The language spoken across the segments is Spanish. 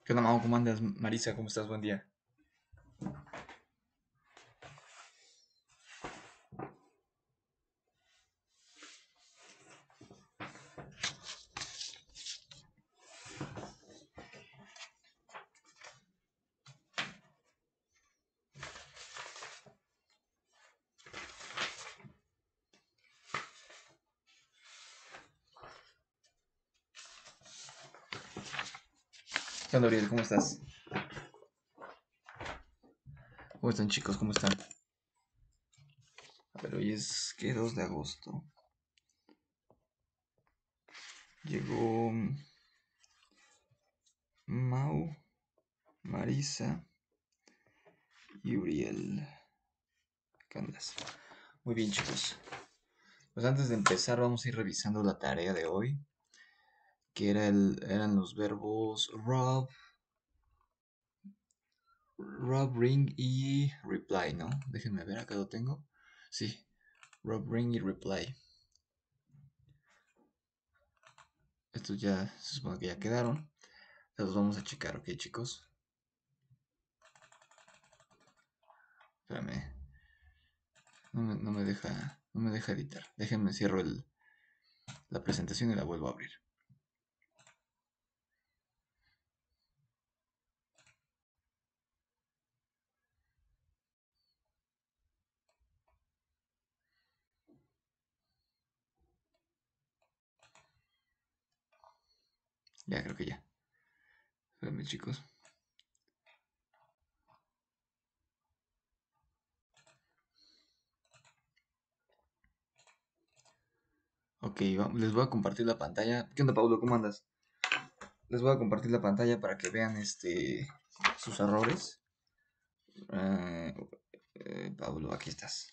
¿Qué onda, Mau? ¿Cómo andas? Marisa, ¿cómo estás? Buen día. ¿Qué onda, Uriel? ¿Cómo estás? ¿Cómo están, chicos? ¿Cómo están? A ver, hoy es, ¿qué? 2 de agosto. Llegó Mau, Marisa y Uriel. ¿Qué andas? Muy bien, chicos. Pues antes de empezar, vamos a ir revisando la tarea de hoy, que eran los verbos ring y reply, ¿no? Déjenme ver, acá lo tengo. Sí, rob, ring y reply. Estos ya se supone que ya quedaron. Los vamos a checar, ¿ok, chicos? Espérame. No me deja editar. Déjenme cierro la presentación y la vuelvo a abrir. Ya, creo que ya. Espérenme, chicos. Ok, les voy a compartir la pantalla. ¿Qué onda, Paulo? ¿Cómo andas? Les voy a compartir la pantalla para que vean sus errores. Eh, Paulo, aquí estás.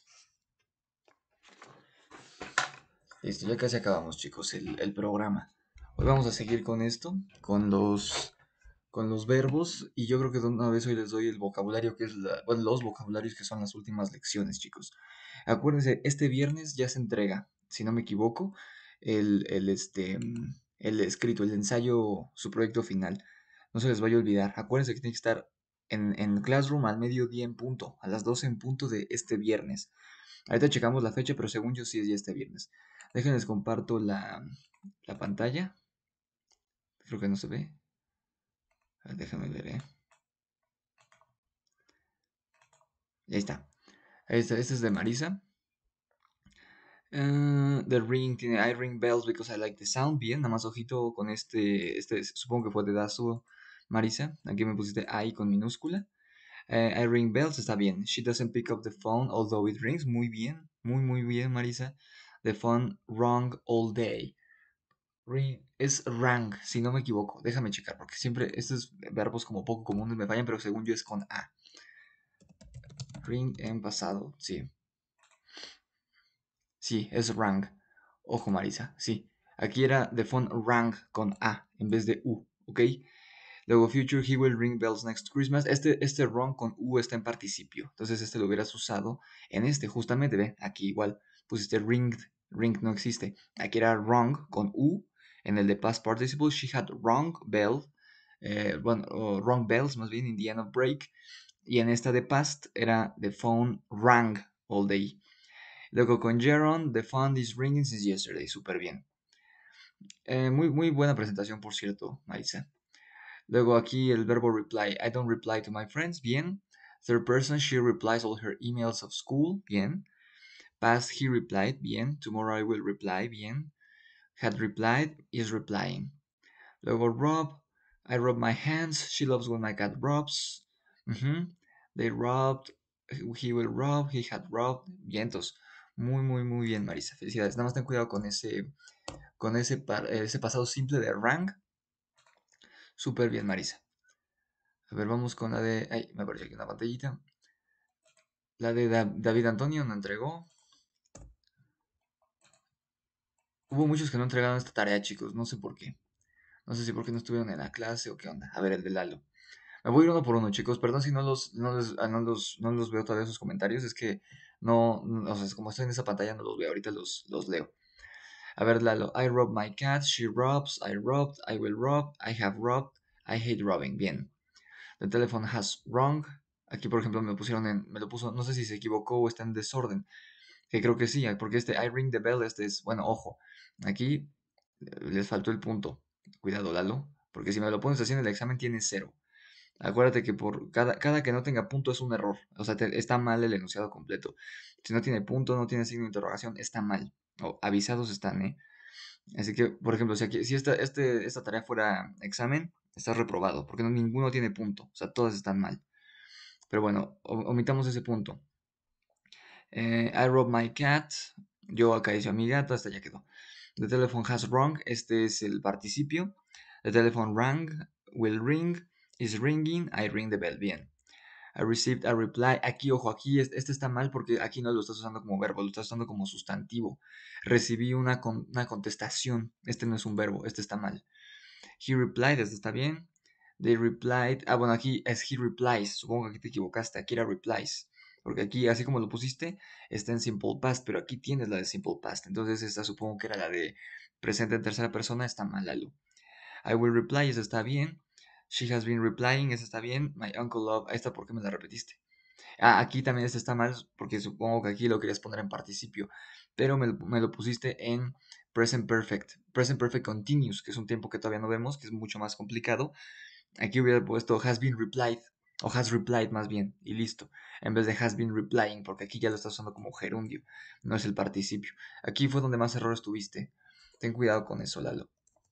Listo, ya casi acabamos, chicos, el programa. Hoy vamos a seguir con esto, con los verbos, y yo creo que de una vez hoy les doy el vocabulario que es bueno, los vocabularios que son las últimas lecciones, chicos. Acuérdense, este viernes ya se entrega, si no me equivoco, el escrito, el ensayo, su proyecto final. No se les vaya a olvidar. Acuérdense que tiene que estar en Classroom al mediodía en punto, a las 12 en punto de este viernes. Ahorita checamos la fecha, pero según yo sí es ya este viernes. Déjenles comparto la pantalla. Creo que no se ve. A ver, déjame ver, Ahí está. Ahí está. Este es de Marisa. The ring tiene I ring bells because I like the sound. Bien, nada más ojito con supongo que fue de Dazo, Marisa. Aquí me pusiste I con minúscula. I ring bells está bien. She doesn't pick up the phone although it rings. Muy bien, muy bien, Marisa. The phone rang all day. Ring es rang, si no me equivoco. Déjame checar porque siempre estos verbos como poco comunes me fallan, pero según yo es con A. Ring en pasado, sí. Sí, es rang. Ojo, Marisa, sí. Aquí era the phone rang con A en vez de U, ¿ok? Luego, future, he will ring bells next Christmas. Este rung con U está en participio. Entonces, este lo hubieras usado en este, justamente, ve, aquí igual. Pusiste ringed, ring no existe. Aquí era rung con U. En el de past participle, she had rung bell. Bueno, rung bells, más bien, in the end of break. Y en esta de past era the phone rang all day. Luego con Jaron, the phone is ringing since yesterday. Súper bien. Muy buena presentación, por cierto, Marisa. Luego aquí el verbo reply. I don't reply to my friends. Bien. Third person, she replies all her emails of school. Bien. Past, he replied. Bien. Tomorrow I will reply. Bien. Had replied, is replying. Luego Rob. I rub my hands. She loves when my cat rubs. They rubbed. He will rub. He had rubbed. Vientos. Muy bien, Marisa. Felicidades. Nada más ten cuidado con ese pasado simple de rang. Súper bien, Marisa. A ver, vamos con la de... Ay, me apareció aquí una pantallita. La de David Antonio no entregó. Hubo muchos que no entregaron esta tarea, chicos. No sé por qué. No sé si porque no estuvieron en la clase o qué onda. A ver, el de Lalo. Me voy a ir uno por uno, chicos. Perdón si no los veo todavía sus comentarios. Es que o sea, como estoy en esa pantalla no los veo. Ahorita los leo. A ver, Lalo. I robbed my cat. She robs. I robbed. I will rob. I have robbed. I hate robbing. Bien. The telephone has rung. Aquí, por ejemplo, me lo puso, no sé si se equivocó o está en desorden. Que creo que sí, porque este I ring the bell, este es, bueno, ojo. Aquí les faltó el punto. Cuidado, Lalo. Porque si me lo pones así en el examen, tiene 0. Acuérdate que por cada que no tenga punto es un error. O sea, está mal el enunciado completo. Si no tiene punto, no tiene signo de interrogación, está mal. Avisados están, ¿eh? Así que, por ejemplo, si esta tarea fuera examen, estás reprobado, porque ninguno tiene punto. O sea, todas están mal. Pero bueno, omitamos ese punto. I robbed my cat. Yo acaricio a mi gato, hasta ya quedó. The telephone has rung. Este es el participio. The telephone rang, will ring, is ringing, I ring the bell. Bien. I received a reply. Aquí, ojo, aquí este está mal porque aquí no lo estás usando como verbo, lo estás usando como sustantivo. Recibí una contestación. Este no es un verbo, este está mal. He replied, este está bien. They replied. Ah, bueno, aquí es he replies. Supongo que aquí te equivocaste. Aquí era replies. Porque aquí, así como lo pusiste, está en simple past, pero aquí tienes la de simple past. Entonces, esta supongo que era la de presente en tercera persona. Está mal, Lalo. I will reply, esa está bien. She has been replying, esa está bien. My uncle love, esta, ¿por qué me la repetiste? Ah, aquí también esta está mal, porque supongo que aquí lo querías poner en participio. Pero me lo pusiste en present perfect. Present perfect continuous, que es un tiempo que todavía no vemos, que es mucho más complicado. Aquí hubiera puesto has been replied, o has replied más bien, y listo. En vez de has been replying, porque aquí ya lo estás usando como gerundio, no es el participio. Aquí fue donde más errores tuviste. Ten cuidado con eso, Lalo.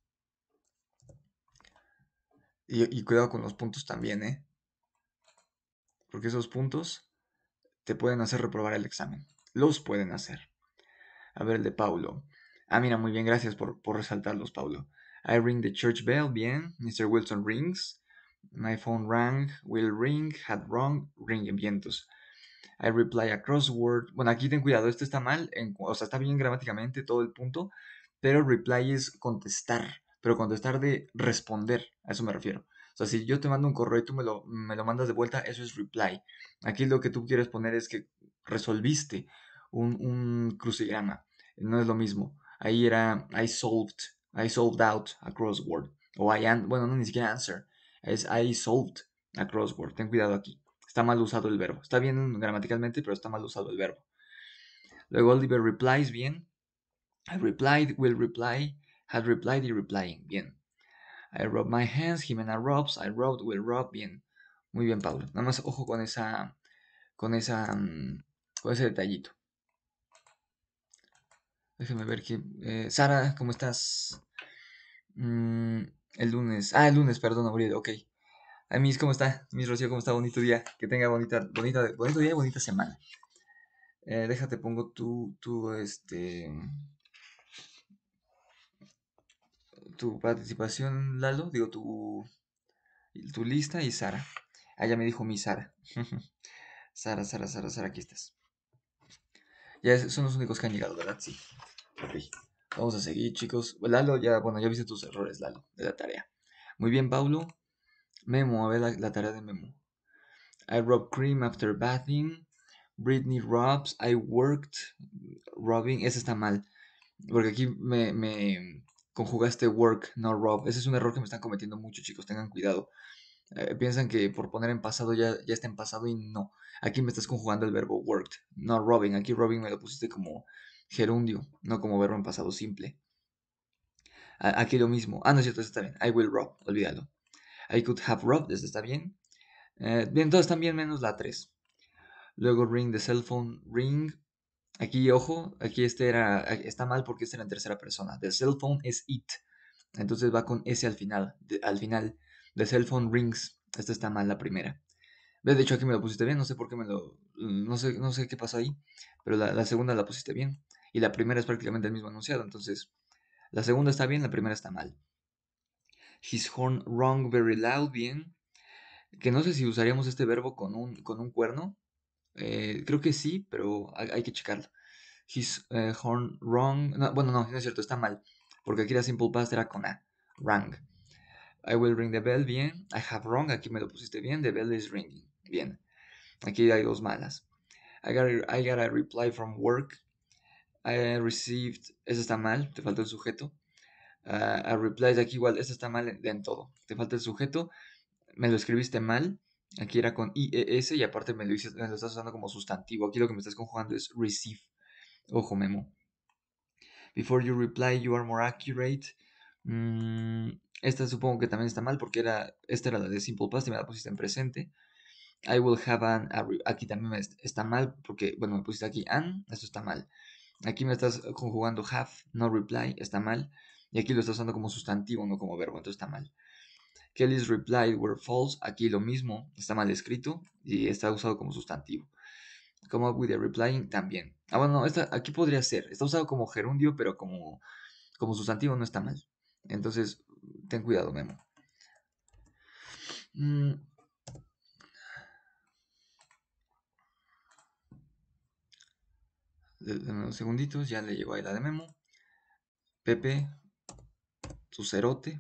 Y cuidado con los puntos también, ¿eh? Porque esos puntos te pueden hacer reprobar el examen. Los pueden hacer. A ver, el de Paulo. Ah, mira, muy bien, gracias por resaltarlos, Paulo. I ring the church bell, bien. Mr. Wilson rings. My phone rang, will ring, had rung, ring en vientos. I reply a crossword. Bueno, aquí ten cuidado, este está mal, o sea, está bien gramáticamente todo el punto, pero reply es contestar, pero contestar de responder, a eso me refiero. O sea, si yo te mando un correo y tú me lo mandas de vuelta, eso es reply. Aquí lo que tú quieres poner es que resolviste un crucigrama, no es lo mismo. Ahí era I solved out a crossword. O bueno, no, ni siquiera answer, es I solved a crossword. Ten cuidado aquí. Está mal usado el verbo. Está bien gramaticalmente, pero está mal usado el verbo. Luego Oliver replies, bien. I replied, will reply, had replied y replying, bien. I rub my hands, Jimena rubs, I rubbed, will rub, bien. Muy bien, Pablo. Nada más ojo con esa, con ese detallito. Déjame ver que... Sara, ¿cómo estás? El lunes. Ah, el lunes, perdón, aburrido, ok. Miss, ¿cómo está? Miss Rocío, ¿cómo está? Bonito día. Que tenga bonito día y bonita semana. Déjate, pongo tu participación, Lalo. Digo, tu lista y Sara. Ah, ya me dijo mi Sara. Sara, aquí estás. Ya son los únicos que han llegado, ¿verdad? Sí. Ok. Vamos a seguir, chicos. Lalo, bueno, ya viste tus errores, Lalo, de la tarea. Muy bien, Paulo. Memo, a ver la tarea de Memo. I rubbed cream after bathing. Britney rubs. I worked rubbing. Ese está mal. Porque aquí me conjugaste work, no rob. Ese es un error que me están cometiendo mucho, chicos. Tengan cuidado. Piensan que por poner en pasado ya está en pasado y no. Aquí me estás conjugando el verbo worked, no robbing. Aquí robbing me lo pusiste como gerundio, no como verbo en pasado simple. Aquí lo mismo. Ah, no es cierto, eso está bien. I will rob, olvídalo. I could have robbed, eso está bien. Bien, todas están bien menos la 3. Luego ring the cell phone, ring. Aquí, ojo, aquí está mal porque este era en tercera persona. The cell phone es it. Entonces va con S al final. Al final, the cell phone rings. Esta está mal, la primera. De hecho, aquí me lo pusiste bien. No sé por qué no sé qué pasó ahí. Pero la segunda la pusiste bien. Y la primera es prácticamente el mismo enunciado. Entonces, la segunda está bien, la primera está mal. His horn rung very loud, bien. Que no sé si usaríamos este verbo con un cuerno. Creo que sí, pero hay que checarlo. His horn rung. No, bueno, no es cierto, está mal. Porque aquí la simple past era con A. Rang. I will ring the bell, bien. I have rung, aquí me lo pusiste bien. The bell is ringing. Bien. Aquí hay dos malas. I got a reply from work. I received. Eso está mal, te faltó el sujeto. A replies aquí igual, esto está mal en todo. Te falta el sujeto, me lo escribiste mal. Aquí era con IES y aparte me lo estás usando como sustantivo. Aquí lo que me estás conjugando es receive. Ojo, Memo. Before you reply, you are more accurate. Esta supongo que también está mal porque esta era la de simple past y me la pusiste en presente. I will have aquí también está mal porque, bueno, me pusiste aquí an, esto está mal. Aquí me estás conjugando have, no reply, está mal. Y aquí lo estás usando como sustantivo, no como verbo, entonces está mal. Kelly's replied were false, aquí lo mismo, está mal escrito y está usado como sustantivo. Come up with a replying también. Bueno, no, aquí podría ser, está usado como gerundio, pero como sustantivo no está mal. Entonces, ten cuidado, Memo. Mm, de unos segunditos, ya le llegó ahí la de Memo. Pepe, tu cerote.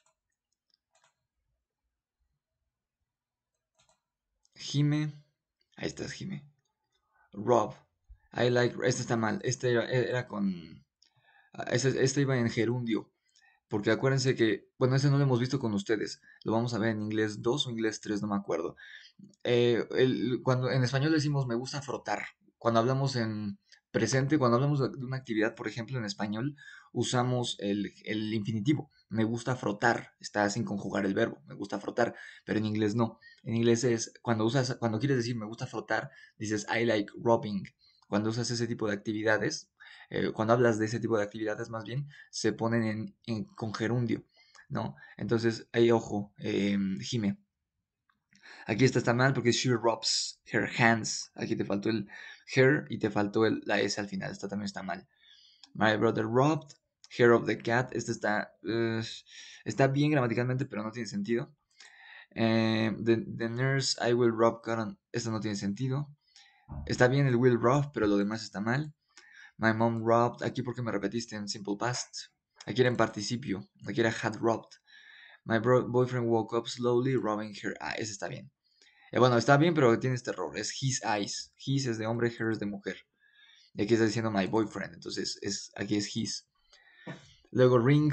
Jime, ahí estás, Jime. Rob, I like, este está mal, este era con, este iba en gerundio, porque acuérdense que, bueno, ese no lo hemos visto con ustedes, lo vamos a ver en inglés 2 o inglés 3, no me acuerdo. Cuando en español decimos me gusta frotar, cuando hablamos en presente, cuando hablamos de una actividad, por ejemplo, en español, usamos el infinitivo, me gusta frotar, está sin conjugar el verbo, me gusta frotar, pero en inglés no. En inglés es, cuando quieres decir me gusta frotar, dices I like rubbing. Cuando usas ese tipo de actividades, cuando hablas de ese tipo de actividades más bien, se ponen con gerundio, ¿no? Entonces, ahí ojo, Jime. Aquí está mal porque she rubs her hands. Aquí te faltó el her y te faltó la S al final. Esta también está mal. My brother robbed hair of the cat. Este está bien gramaticalmente, pero no tiene sentido. The nurse, I will rob cotton. Esto no tiene sentido. Está bien el will rob, pero lo demás está mal. My mom robbed. Aquí porque me repetiste en simple past. Aquí era en participio. Aquí era had robbed. My boyfriend woke up slowly, rubbing her eye. Ese está bien. Bueno, está bien, pero tiene este error. Es his eyes. His es de hombre, her es de mujer. Y aquí está diciendo my boyfriend. Entonces, aquí es his. Luego ring.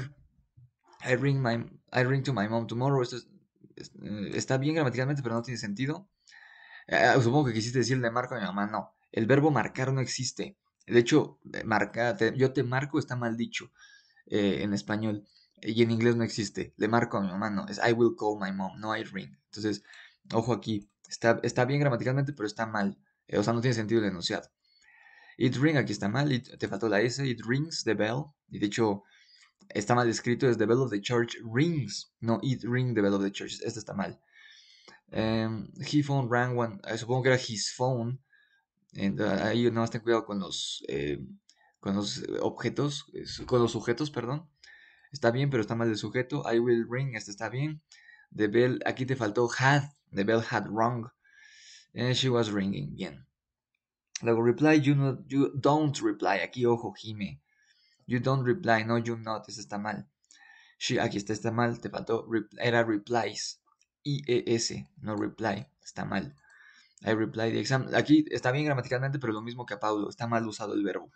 I ring to my mom tomorrow. Está bien gramaticalmente, pero no tiene sentido. Supongo que quisiste decir le marco a mi mamá. No. El verbo marcar no existe. De hecho, yo te marco está mal dicho en español. Y en inglés no existe. Le marco a mi mamá. No. Es I will call my mom. No I ring. Entonces, ojo aquí. Está bien gramaticalmente, pero está mal. O sea, no tiene sentido el enunciado. It ring, aquí está mal. Te faltó la S. It rings the bell. Y de hecho, está mal escrito. Es the bell of the church rings. No, it ring the bell of the church. Esto está mal. He phone rang one. Supongo que era his phone. Ahí no más ten cuidado con los objetos. Con los sujetos, perdón. Está bien, pero está mal el sujeto. I will ring. Este está bien. The bell, aquí te faltó had. The bell had rung. She was ringing. Bien. Luego reply, you don't reply. Aquí, ojo, Jime. You don't reply, no, you not. Eso está mal. Aquí está mal. Te faltó. Era replies. IES, no reply. Está mal. I reply the exam. Aquí está bien gramaticalmente, pero lo mismo que a Paulo. Está mal usado el verbo.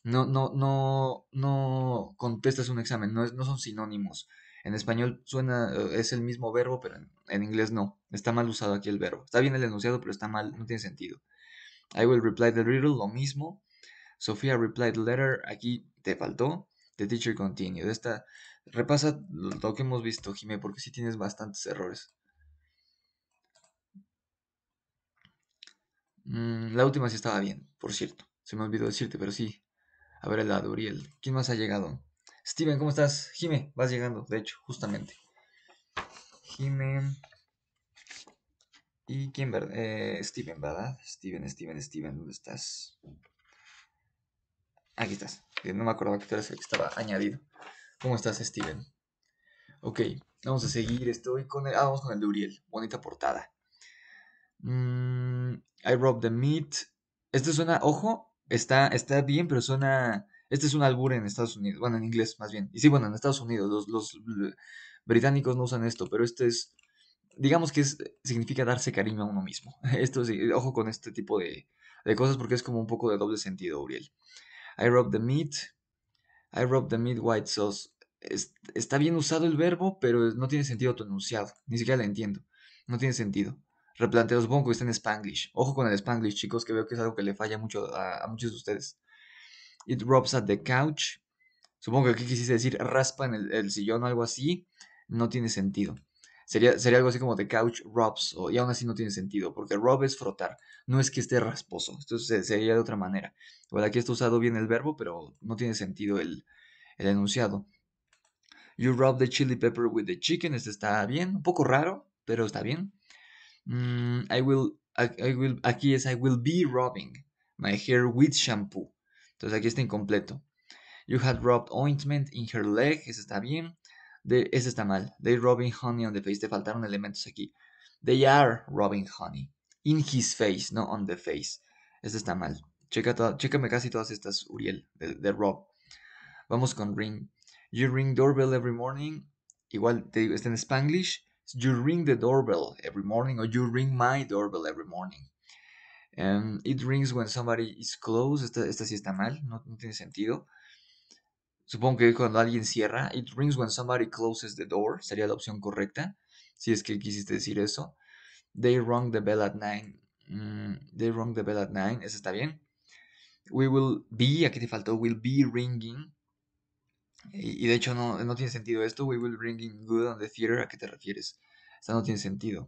No contestas un examen. No son sinónimos. En español es el mismo verbo, pero en inglés no. Está mal usado aquí el verbo. Está bien el enunciado, pero está mal. No tiene sentido. I will reply the riddle, lo mismo. Sofía replied letter, aquí te faltó. The teacher continued. Repasa lo que hemos visto, Jimé, porque sí tienes bastantes errores. La última sí estaba bien, por cierto. Se me olvidó decirte, pero sí. A ver, la de Uriel. ¿Quién más ha llegado? Steven, ¿cómo estás? Jimé, vas llegando, de hecho, justamente. Jimé. ¿Y quién, verdad? Steven, ¿verdad? Steven, ¿dónde estás? Aquí estás. No me acordaba que tú eras el que estaba añadido. ¿Cómo estás, Steven? Ok, vamos a seguir. Vamos con el de Uriel. Bonita portada. I robbed the meat. Este suena, ojo, está bien, pero suena. Este es un albur en Estados Unidos. Bueno, en inglés más bien. Y sí, bueno, en Estados Unidos. Los británicos no usan esto, pero este es. Digamos que significa darse cariño a uno mismo. Esto sí, ojo con este tipo de cosas porque es como un poco de doble sentido, Uriel. I robbed the meat. I robbed the meat white sauce. está bien usado el verbo, pero no tiene sentido tu enunciado. Ni siquiera lo entiendo. No tiene sentido. Replanteo, supongo que está en Spanglish. Ojo con el Spanglish, chicos, que veo que es algo que le falla mucho a muchos de ustedes. It rubs at the couch. Supongo que aquí quisiste decir raspa en el sillón o algo así. No tiene sentido. Sería algo así como the couch rubs, y aún así no tiene sentido, porque rub es frotar, no es que esté rasposo, esto sería de otra manera. Bueno, aquí está usado bien el verbo, pero no tiene sentido el enunciado. You rub the chili pepper with the chicken, este está bien, un poco raro, pero está bien. Aquí es I will be rubbing my hair with shampoo. Entonces aquí está incompleto. You had rubbed ointment in her leg, ese está bien. Ese está mal. They rubbing honey on the face, te faltaron elementos aquí. They are rubbing honey in his face, no on the face. Ese está mal. Chécame casi todas estas, Uriel, de rub. Vamos con ring. You ring doorbell every morning. Igual te digo, está en Spanglish. You ring the doorbell every morning, or you ring my doorbell every morning. It rings when somebody is close. Esta sí está mal, no tiene sentido. Supongo que cuando alguien cierra. It rings when somebody closes the door. Sería la opción correcta. Si es que quisiste decir eso. They rung the bell at 9. They rung the bell at 9. Eso está bien. We will be. Aquí te faltó. Will be ringing. Y de hecho no tiene sentido esto. We will ringing good on the theater. ¿A qué te refieres? Esta no tiene sentido.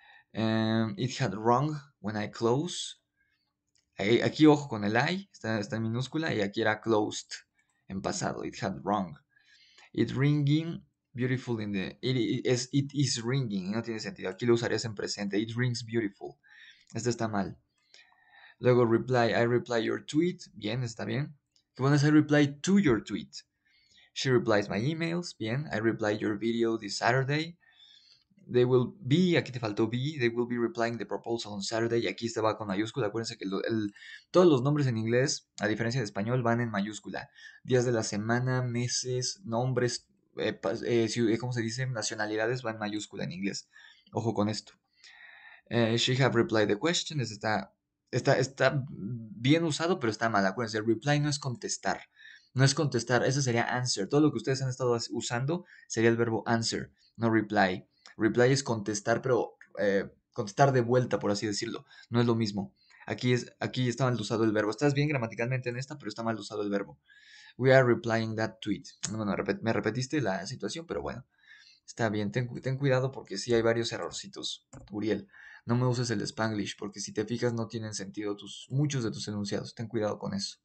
It had rung when I close. Aquí ojo con el I. Está en minúscula. Y aquí era closed. En pasado. It had rung. It ringing, beautiful in the... It is ringing, no tiene sentido. Aquí lo usarías en presente. It rings beautiful. Esto está mal. Luego reply, I reply your tweet. Bien, está bien. ¿Qué pones? I reply to your tweet. She replies my emails. Bien. I reply your video this Saturday. They will be, aquí te faltó be, they will be replying the proposal on Saturday. Y aquí estaba con mayúscula. Acuérdense que todos los nombres en inglés, a diferencia de español, van en mayúscula. Días de la semana, meses, nombres, ¿cómo se dice? Nacionalidades van en mayúscula en inglés. Ojo con esto. She have replied the question. Está bien usado, pero está mal. Acuérdense, reply no es contestar. No es contestar, eso sería answer. Todo lo que ustedes han estado usando sería el verbo answer, no reply. Reply es contestar, pero contestar de vuelta, por así decirlo. No es lo mismo. Aquí está mal usado el verbo. Estás bien gramaticalmente en esta, pero está mal usado el verbo. We are replying that tweet. Bueno, me repetiste la situación, pero bueno. Está bien, ten cuidado porque sí hay varios errorcitos, Uriel. No me uses el Spanglish porque si te fijas no tienen sentido muchos de tus enunciados. Ten cuidado con eso.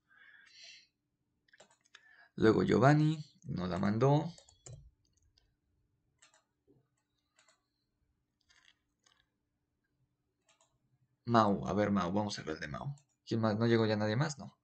Luego Giovanni nos la mandó. Mau, a ver Mau, vamos a ver el de Mau. ¿Quién más? ¿No llegó ya nadie más? No.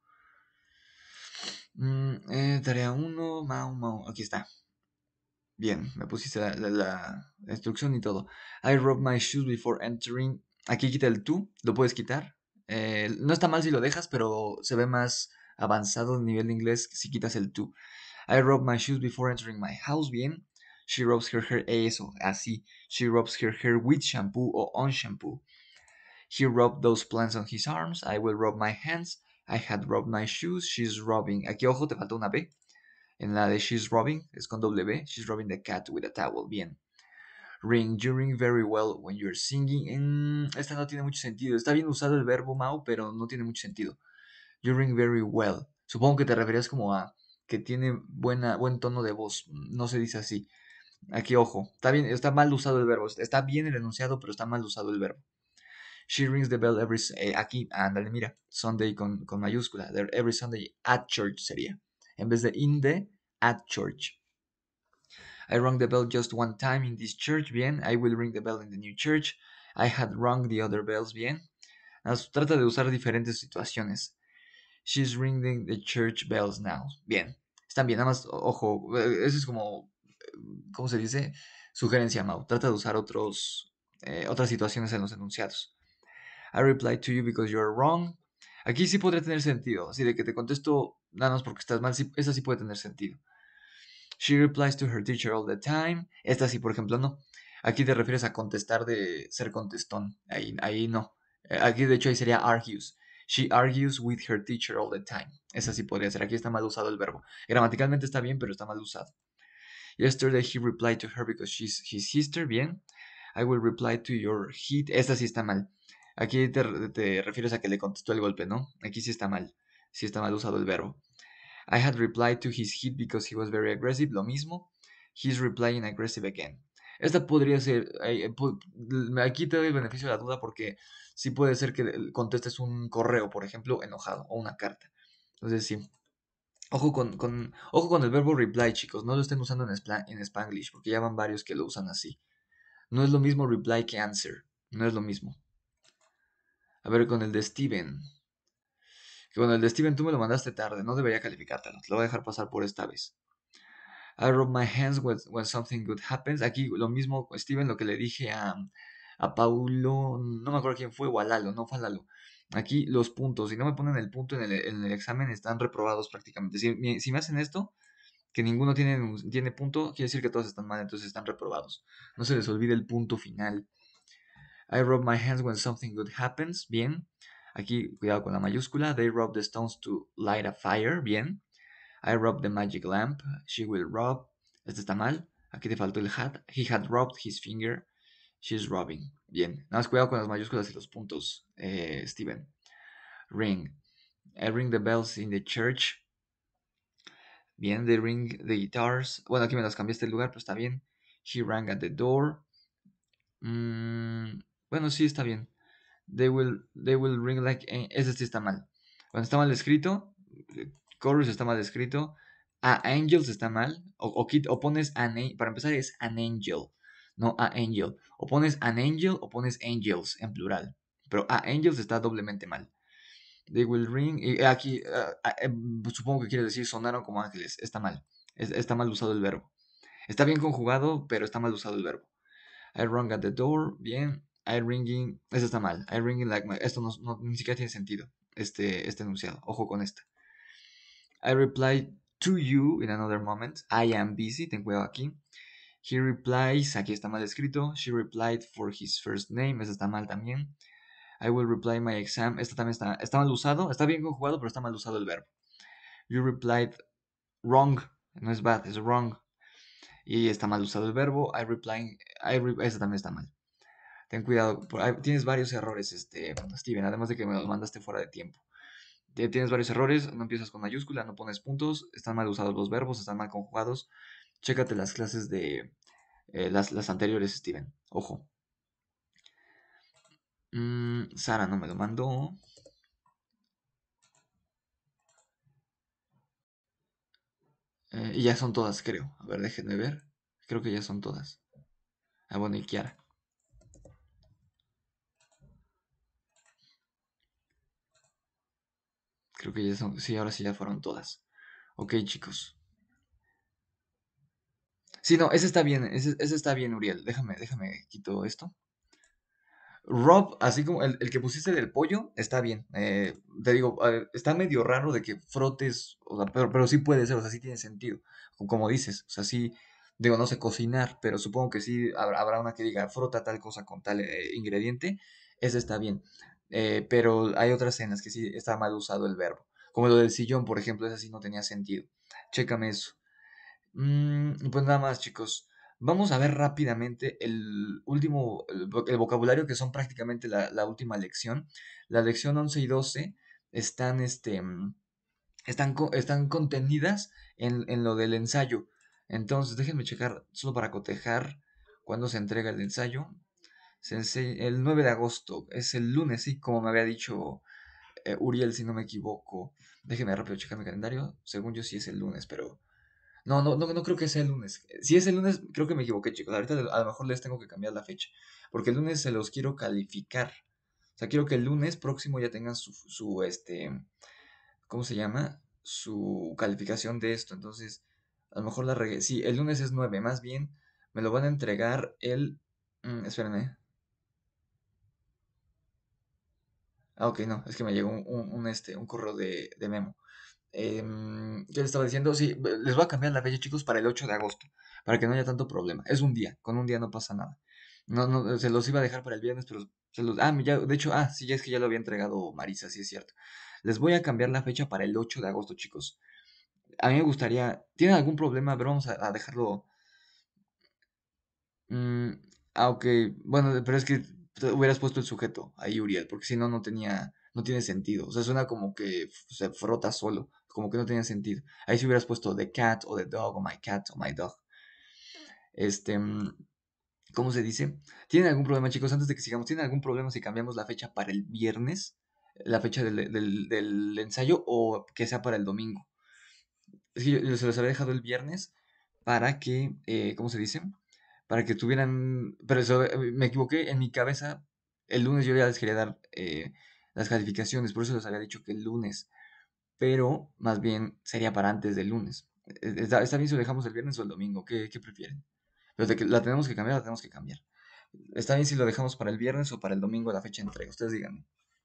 Tarea 1, Mau, aquí está. Bien, me pusiste la instrucción y todo. I rubbed my shoes before entering. Aquí quita el to, lo puedes quitar. No está mal si lo dejas, pero se ve más avanzado el nivel de inglés si quitas el to. I rubbed my shoes before entering my house. Bien. She rubs her hair. Eso, así. She rubs her hair with shampoo o on shampoo. He rubbed those plants on his arms. I will rub my hands. I had rubbed my shoes. She's rubbing. Aquí, ojo, te falta una B. En la de she's rubbing, es con doble B. She's rubbing the cat with a towel. Bien. Ring. You ring very well when you're singing. Esta no tiene mucho sentido. Está bien usado el verbo Mau, pero no tiene mucho sentido. You ring very well. Supongo que te referías como a que tiene buen tono de voz. No se dice así. Aquí, ojo. Está bien, está mal usado el verbo. Está bien el enunciado, pero está mal usado el verbo. She rings the bell every... aquí, ándale, mira. Sunday con mayúscula. Every Sunday at church sería. En vez de in the, at church. I rang the bell just one time in this church. Bien. I will ring the bell in the new church. I had rung the other bells. Bien. Trata de usar diferentes situaciones. She's ringing the church bells now. Bien. Están bien. Nada más, ojo. Eso es como... ¿Cómo se dice? Sugerencia, Mau. Trata de usar otras situaciones en los enunciados. I replied to you because you're wrong. Aquí sí podría tener sentido. Así de que te contesto nada más porque estás mal. Sí, esa sí puede tener sentido. She replies to her teacher all the time. Esta sí, por ejemplo, no. Aquí te refieres a contestar de ser contestón. Ahí no. Aquí, de hecho, ahí sería argues. She argues with her teacher all the time. Esa sí podría ser. Aquí está mal usado el verbo. Gramaticalmente está bien, pero está mal usado. Yesterday he replied to her because she's his sister. Bien. I will reply to your hit. Esta sí está mal. Aquí te refieres a que le contestó el golpe, ¿no? Aquí sí está mal. Sí está mal usado el verbo. I had replied to his hit because he was very aggressive. Lo mismo. He's replying aggressive again. Esta podría ser. Aquí te doy el beneficio de la duda porque sí puede ser que contestes un correo, por ejemplo, enojado o una carta. Entonces sí. Ojo con el verbo reply, chicos. No lo estén usando en Spanglish porque ya van varios que lo usan así. No es lo mismo reply que answer. No es lo mismo. A ver, con el de Steven. Que bueno, el de Steven tú me lo mandaste tarde. No debería calificártelo. Te lo voy a dejar pasar por esta vez. I rub my hands when something good happens. Aquí lo mismo, Steven, lo que le dije a Paulo. No me acuerdo quién fue, o a Lalo. No fue a Lalo. Aquí los puntos. Si no me ponen el punto en el examen, están reprobados prácticamente. Si me hacen esto, que ninguno tiene punto, quiere decir que todos están mal, entonces están reprobados. No se les olvide el punto final. I rub my hands when something good happens. Bien. Aquí, cuidado con la mayúscula. They rub the stones to light a fire. Bien. I rub the magic lamp. She will rub. Este está mal. Aquí te faltó el had. He had rubbed his finger. She's rubbing. Bien. Nada más cuidado con las mayúsculas y los puntos, Steven. Ring. I ring the bells in the church. Bien. They ring the guitars. Bueno, aquí me las cambiaste el lugar, pero está bien. He rang at the door. Bueno, sí, está bien. They will ring like. Ese sí está mal. Cuando está mal escrito, chorus está mal escrito. A angels está mal. O pones para empezar es an angel, no a angel. O pones an angel o pones angels en plural. Pero a angels está doblemente mal. They will ring. Y aquí supongo que quiere decir sonaron como ángeles. Está mal. Está mal usado el verbo. Está bien conjugado, pero está mal usado el verbo. I rang at the door. Bien. I ringing. Eso está mal. I ringing like my. Esto ni siquiera tiene sentido. Este enunciado. Ojo con esto. I replied to you in another moment. I am busy. Ten cuidado aquí. He replies. Aquí está mal escrito. She replied for his first name. Eso está mal también. I will reply my exam. Esta también está mal usado. Está bien conjugado, pero está mal usado el verbo. You replied wrong. No es bad, es wrong. Y está mal usado el verbo. I replying. Esta también está mal. Ten cuidado. Tienes varios errores, Steven. Además de que me los mandaste fuera de tiempo. Tienes varios errores, no empiezas con mayúscula, no pones puntos, están mal usados los verbos, están mal conjugados. Chécate las clases de las anteriores, Steven. Ojo. Sara no me lo mandó. Y ya son todas, creo. A ver, déjenme ver. Creo que ya son todas. Ah, bueno, y Kiara. Creo que ya son. Sí, ahora sí ya fueron todas. Ok, chicos. Sí, no, ese está bien. Ese está bien, Uriel. Déjame quito esto. Rob, así como el que pusiste del pollo, está bien. Te digo, está medio raro de que frotes, o sea, pero sí puede ser, o sea, sí tiene sentido. Como dices, o sea, sí, digo, no sé cocinar, pero supongo que sí habrá una que diga frota tal cosa con tal ingrediente. Ese está bien. Pero hay otras en las que sí está mal usado el verbo. Como lo del sillón, por ejemplo, ese sí no tenía sentido. Chécame eso. Pues nada más, chicos. Vamos a ver rápidamente el vocabulario que son prácticamente la última lección. La lección 11 y 12 están, están contenidas en lo del ensayo. Entonces, déjenme checar solo para cotejar cuándo se entrega el ensayo. El 9 de agosto, es el lunes, sí, como me había dicho Uriel, si no me equivoco. Déjenme rápido checar mi calendario. Según yo sí es el lunes, pero no creo que sea el lunes. Si es el lunes, creo que me equivoqué, chicos. Ahorita a lo mejor les tengo que cambiar la fecha. Porque el lunes se los quiero calificar. O sea, quiero que el lunes próximo ya tengan ¿cómo se llama? Su calificación de esto. Entonces, a lo mejor la regué. Sí, el lunes es 9. Más bien, me lo van a entregar espérenme. Ah, ok, no. Es que me llegó un correo de Memo. ¿Qué les estaba diciendo? Sí, les voy a cambiar la fecha, chicos, para el 8 de agosto, para que no haya tanto problema. Es un día, con un día no pasa nada. No, se los iba a dejar para el viernes, pero de hecho, sí, ya es que ya lo había entregado Marisa, sí es cierto. Les voy a cambiar la fecha para el 8 de agosto, chicos. A mí me gustaría, ¿tienen algún problema? A ver, vamos a dejarlo. Mm, ok, bueno, pero es que hubieras puesto el sujeto ahí, Uriel, porque si no, no tiene sentido. O sea, suena como que se frota solo, como que no tenía sentido. Ahí si hubieras puesto the cat o the dog o my cat o my dog. Este, ¿Cómo se dice? ¿Tienen algún problema, chicos? Antes de que sigamos, ¿tienen algún problema si cambiamos la fecha para el viernes? La fecha del ensayo o que sea para el domingo. Es que yo se los había dejado el viernes para que, ¿cómo se dice? Para que tuvieran, pero eso, me equivoqué, en mi cabeza, el lunes yo ya les quería dar las calificaciones, por eso les había dicho que el lunes, pero más bien sería para antes del lunes. ¿Está bien si lo dejamos el viernes o el domingo? ¿Qué prefieren? Pero de que la tenemos que cambiar, la tenemos que cambiar. ¿Está bien si lo dejamos para el viernes o para el domingo la fecha de entrega? Ustedes digan.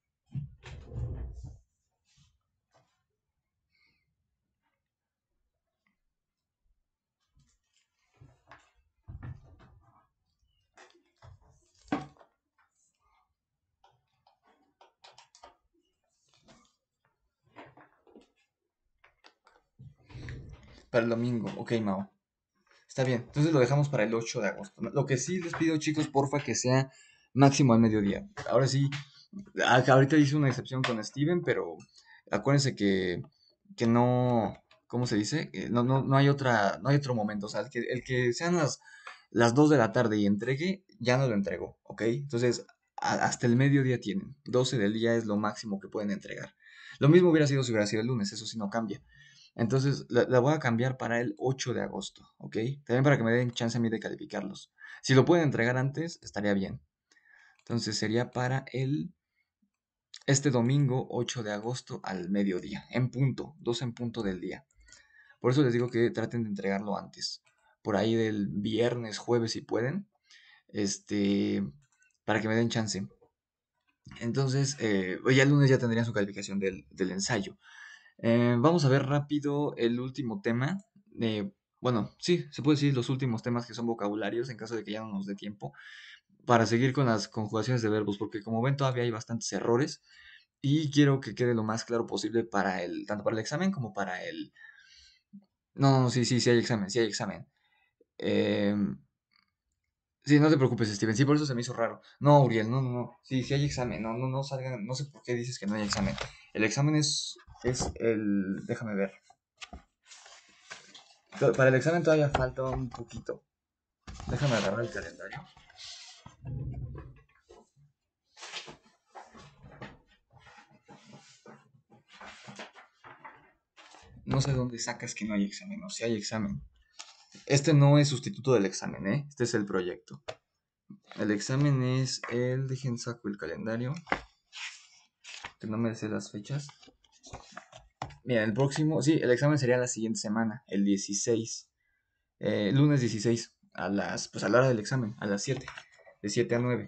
Para el domingo, ok, Mao. Está bien, entonces lo dejamos para el 8 de agosto. Lo que sí les pido, chicos, porfa, que sea máximo al mediodía. Ahora sí, ahorita hice una excepción con Steven, pero acuérdense que no, ¿cómo se dice? No hay no hay otro momento. O sea, el que sean las 2 de la tarde y entregue, ya no lo entregó, ¿ok? Entonces, hasta el mediodía tienen. 12 del día es lo máximo que pueden entregar. Lo mismo hubiera sido si hubiera sido el lunes, eso sí no cambia. Entonces la voy a cambiar para el 8 de agosto, ¿ok? También para que me den chance a mí de calificarlos. Si lo pueden entregar antes, estaría bien. Entonces sería para este domingo 8 de agosto al mediodía, en punto, 2 en punto del día. Por eso les digo que traten de entregarlo antes. Por ahí del viernes, jueves, si pueden. Este, para que me den chance. Entonces, ya el lunes ya tendrían su calificación del ensayo. Vamos a ver rápido el último tema. Bueno, sí, se puede decir los últimos temas que son vocabularios en caso de que ya no nos dé tiempo para seguir con las conjugaciones de verbos, porque como ven todavía hay bastantes errores y quiero que quede lo más claro posible para tanto para el examen como para el... No, no, sí, sí hay examen, sí hay examen. Em, sí, no te preocupes, Steven, sí, por eso se me hizo raro. No, Uriel, no, no, no, sí, sí hay examen, no salgan, no sé por qué dices que no hay examen. El examen es déjame ver. Para el examen todavía falta un poquito. Déjame agarrar el calendario. No sé dónde sacas que no hay examen, o si hay examen. Este no es sustituto del examen, ¿eh? Este es el proyecto. El examen es dejen saco el calendario, que no me sé las fechas. Mira, el próximo, sí, el examen sería la siguiente semana, el 16. Lunes 16, pues a la hora del examen, a las 7, de 7 a 9.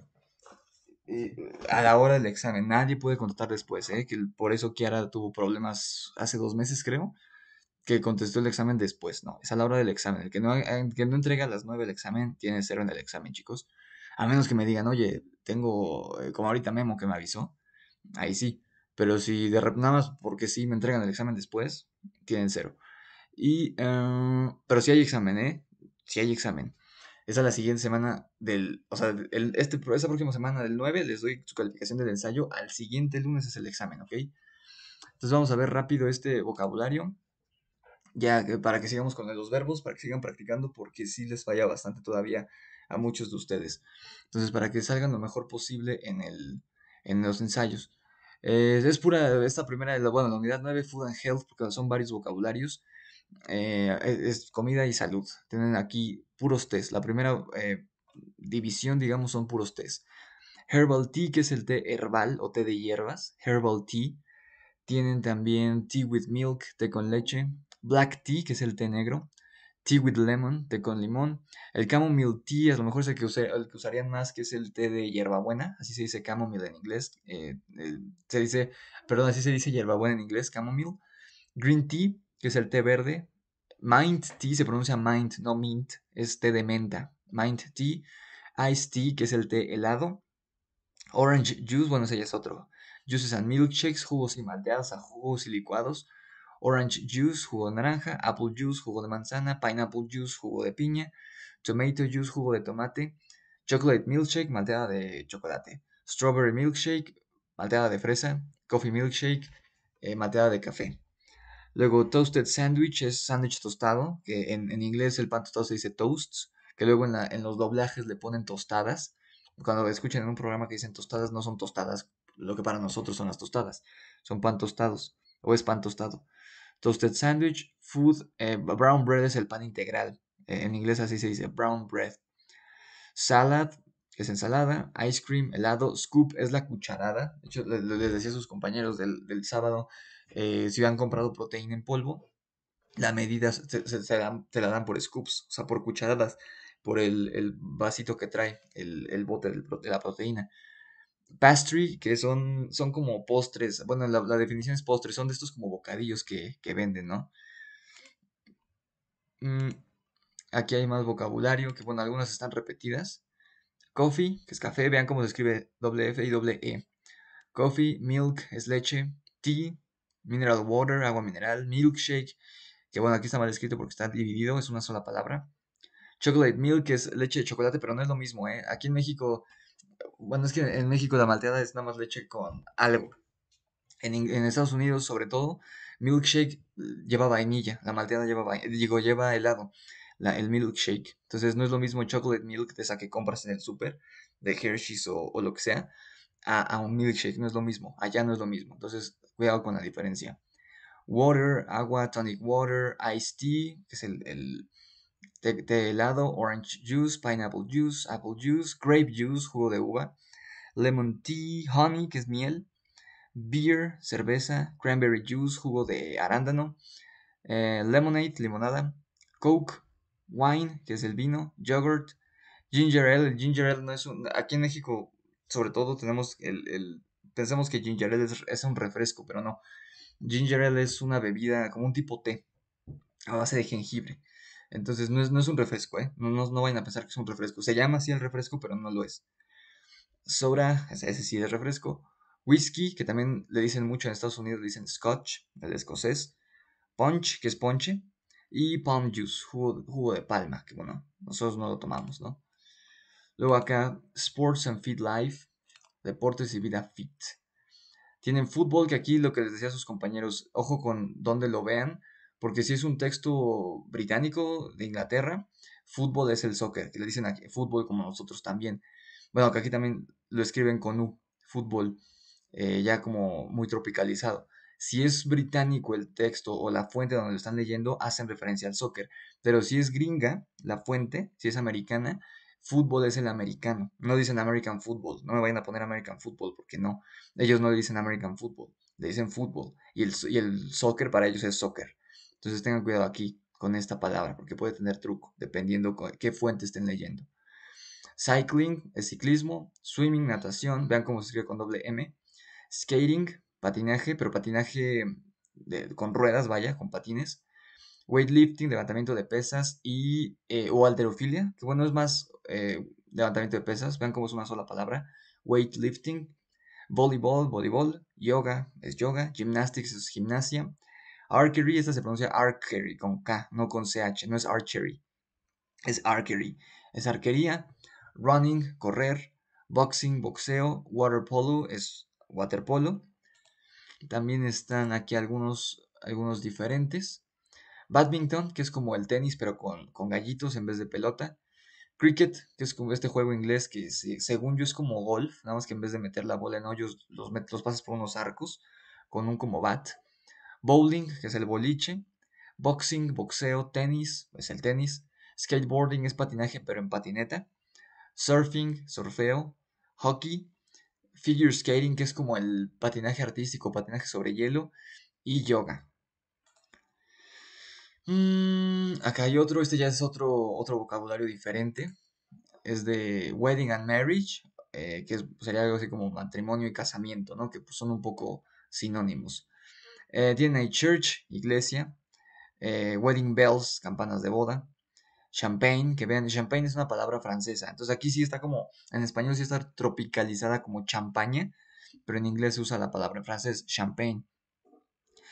A la hora del examen, nadie puede contestar después, ¿eh? Que por eso Kiara tuvo problemas hace 2 meses, creo, que contestó el examen después, no, es a la hora del examen. El que no entrega a las 9 el examen tiene 0 en el examen, chicos. A menos que me digan, oye, tengo, como ahorita Memo que me avisó, ahí sí. Pero si de repente nada más porque sí me entregan el examen después, tienen 0. Pero si hay examen, ¿eh? Si hay examen. Es a la siguiente semana o sea, esa próxima semana del 9 les doy su calificación del ensayo, al siguiente lunes es el examen, ¿ok? Entonces vamos a ver rápido este vocabulario ya para que sigamos con los verbos, para que sigan practicando, porque sí les falla bastante todavía a muchos de ustedes. Entonces, para que salgan lo mejor posible en los ensayos. Es pura, esta primera, bueno, la unidad 9 Food and Health, porque son varios vocabularios, es comida y salud. Tienen aquí puros test. La primera división, digamos, son puros test. Herbal tea, que es el té herbal o té de hierbas. Herbal tea. Tienen también tea with milk, té con leche. Black tea, que es el té negro. Tea with lemon, té con limón. El chamomile tea, a lo mejor es el que usarían más, que es el té de hierbabuena. Así se dice chamomile en inglés. Se dice, perdón, así se dice hierbabuena en inglés, chamomile. Green tea, que es el té verde. Mint tea, se pronuncia mint, no mint, es té de menta. Mint tea. Iced tea, que es el té helado. Orange juice, bueno, ese ya es otro. Juices and milkshakes, jugos y malteadas a jugos y licuados. Orange juice, jugo de naranja. Apple juice, jugo de manzana. Pineapple juice, jugo de piña. tomato juice, jugo de tomate, chocolate milkshake, malteada de chocolate, strawberry milkshake, malteada de fresa, coffee milkshake, malteada de café. Luego toasted sandwich es sándwich tostado, que en inglés el pan tostado se dice toasts, que luego en los doblajes le ponen tostadas. Cuando escuchen en un programa que dicen tostadas, no son tostadas, lo que para nosotros son las tostadas, son pan tostados, o es pan tostado. Toasted sandwich, food, brown bread es el pan integral, en inglés así se dice, brown bread. Salad, que es ensalada, ice cream, helado, scoop es la cucharada. De hecho, les decía a sus compañeros del sábado, si han comprado proteína en polvo, la medida te la dan por scoops, o sea, por cucharadas, por el vasito que trae el bote de la proteína. Pastry, que son como postres, bueno, la definición es postres, son de estos como bocadillos que venden, ¿no? Mm, aquí hay más vocabulario, que bueno, algunas están repetidas. Coffee, que es café, vean cómo se escribe doble F y doble E. Coffee, milk es leche, tea, mineral water, agua mineral, milkshake, que bueno, aquí está mal escrito porque está dividido, es una sola palabra. Chocolate milk es leche de chocolate, pero no es lo mismo, ¿eh? Aquí en México, bueno, es que en México la malteada es nada más leche con algo. En Estados Unidos, sobre todo, milkshake lleva vainilla, la malteada lleva helado, el milkshake. Entonces no es lo mismo chocolate milk de esa que compras en el súper, de Hershey's o lo que sea, a un milkshake, no es lo mismo, allá no es lo mismo. Entonces, cuidado con la diferencia. Water, agua, tonic water, iced tea, que es el té helado, orange juice, pineapple juice, apple juice, grape juice, jugo de uva, lemon tea, honey, que es miel, beer, cerveza, cranberry juice, jugo de arándano, lemonade, limonada, coke, wine, que es el vino, yogurt, ginger ale. El ginger ale no es un... Aquí en México, sobre todo, tenemos pensamos que ginger ale es un refresco, pero no. Ginger ale es una bebida como un tipo té, a base de jengibre. Entonces no es un refresco, ¿eh? No vayan a pensar que es un refresco. Se llama así el refresco, pero no lo es. Soda, ese sí es refresco. Whisky, que también le dicen mucho en Estados Unidos, le dicen scotch, el escocés. Punch, que es ponche. Y palm juice, jugo de palma, que bueno, nosotros no lo tomamos, ¿no? Luego acá, Sports and Fit Life, deportes y vida fit. Tienen fútbol, que aquí lo que les decía a sus compañeros, ojo con dónde lo vean, porque si es un texto británico de Inglaterra, fútbol es el soccer, que le dicen aquí, fútbol como nosotros también. Bueno, que aquí también lo escriben con U, fútbol, ya como muy tropicalizado. Si es británico el texto o la fuente donde lo están leyendo, hacen referencia al soccer. Pero si es gringa, la fuente, si es americana, fútbol es el americano. No dicen American football. No me vayan a poner American football porque no. Ellos no le dicen American football, le dicen fútbol. Y el soccer para ellos es soccer. Entonces tengan cuidado aquí con esta palabra porque puede tener truco dependiendo qué fuente estén leyendo. Cycling es ciclismo, swimming, natación, vean cómo se escribe con doble M. Skating, patinaje, pero patinaje con ruedas, vaya, con patines. Weightlifting, levantamiento de pesas o halterofilia, que bueno, es más levantamiento de pesas, vean cómo es una sola palabra. Weightlifting, voleibol, yoga es yoga, gymnastics es gimnasia. Archery, esta se pronuncia archery con K, no con CH, no es archery, es archery, es arquería. Running, correr. Boxing, boxeo. Water polo es waterpolo. También están aquí algunos diferentes. Badminton, que es como el tenis, pero con gallitos en vez de pelota. Cricket, que es como este juego inglés que según yo es como golf, nada más que en vez de meter la bola en hoyos, los pasas por unos arcos con un como bat. Bowling, que es el boliche. Boxing, boxeo, tenis, es el tenis. Skateboarding es patinaje, pero en patineta. Surfing, surfeo. Hockey. Figure skating, que es como el patinaje artístico, patinaje sobre hielo. Y yoga. Acá hay otro, este ya es otro vocabulario diferente. Es de wedding and marriage, sería algo así como matrimonio y casamiento, ¿no? Que pues, son un poco sinónimos. Tienen ahí church, iglesia, wedding bells, campanas de boda, champagne, que vean, champagne es una palabra francesa, entonces aquí sí está como, en español sí está tropicalizada como champaña, pero en inglés se usa la palabra en francés champagne.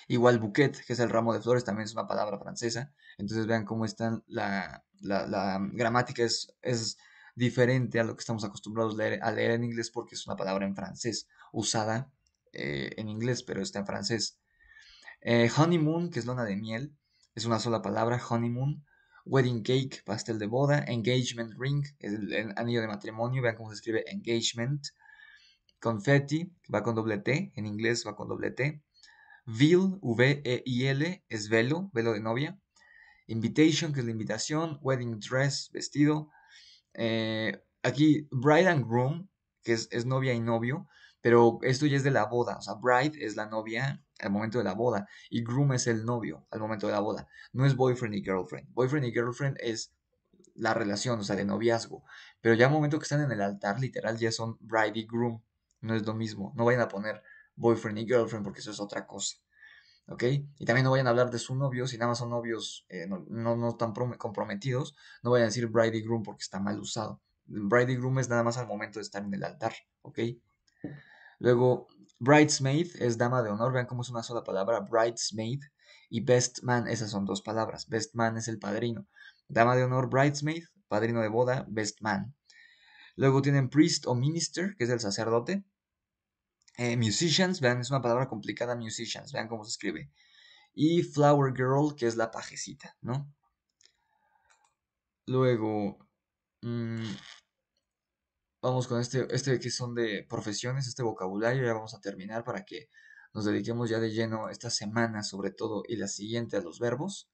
Igual bouquet, que es el ramo de flores, también es una palabra francesa. Entonces vean cómo están la gramática es diferente a lo que estamos acostumbrados a leer en inglés porque es una palabra en francés, usada en inglés, pero está en francés. Honeymoon, que es luna de miel, es una sola palabra, honeymoon. Wedding cake, pastel de boda. Engagement ring, es el anillo de matrimonio, vean cómo se escribe engagement. Confetti, va con doble T, en inglés va con doble T. Veil, V-E-I-L, es velo, velo de novia. Invitation, que es la invitación. Wedding dress, vestido. Aquí, bride and groom, que es novia y novio, pero esto ya es de la boda. O sea, bride es la novia al momento de la boda y groom es el novio al momento de la boda. No es boyfriend y girlfriend. Boyfriend y girlfriend es la relación, o sea, de noviazgo. Pero ya al momento que están en el altar, literal, ya son bride y groom. No es lo mismo. No vayan a poner boyfriend y girlfriend porque eso es otra cosa. ¿Ok? Y también no vayan a hablar de su novio, si nada más son novios no están comprometidos, no vayan a decir bride y groom porque está mal usado. Bride y groom es nada más al momento de estar en el altar, ¿ok? Luego, bridesmaid es dama de honor, vean cómo es una sola palabra, bridesmaid, y best man, esas son dos palabras, best man es el padrino. Dama de honor, bridesmaid, padrino de boda, best man. Luego tienen priest o minister, que es el sacerdote. Musicians, vean, es una palabra complicada, musicians, vean cómo se escribe. Y Flower Girl, que es la pajecita, ¿no? Luego, mmm, vamos con este que son de profesiones, este vocabulario, ya vamos a terminar para que nos dediquemos ya de lleno esta semana, sobre todo, y la siguiente a los verbos.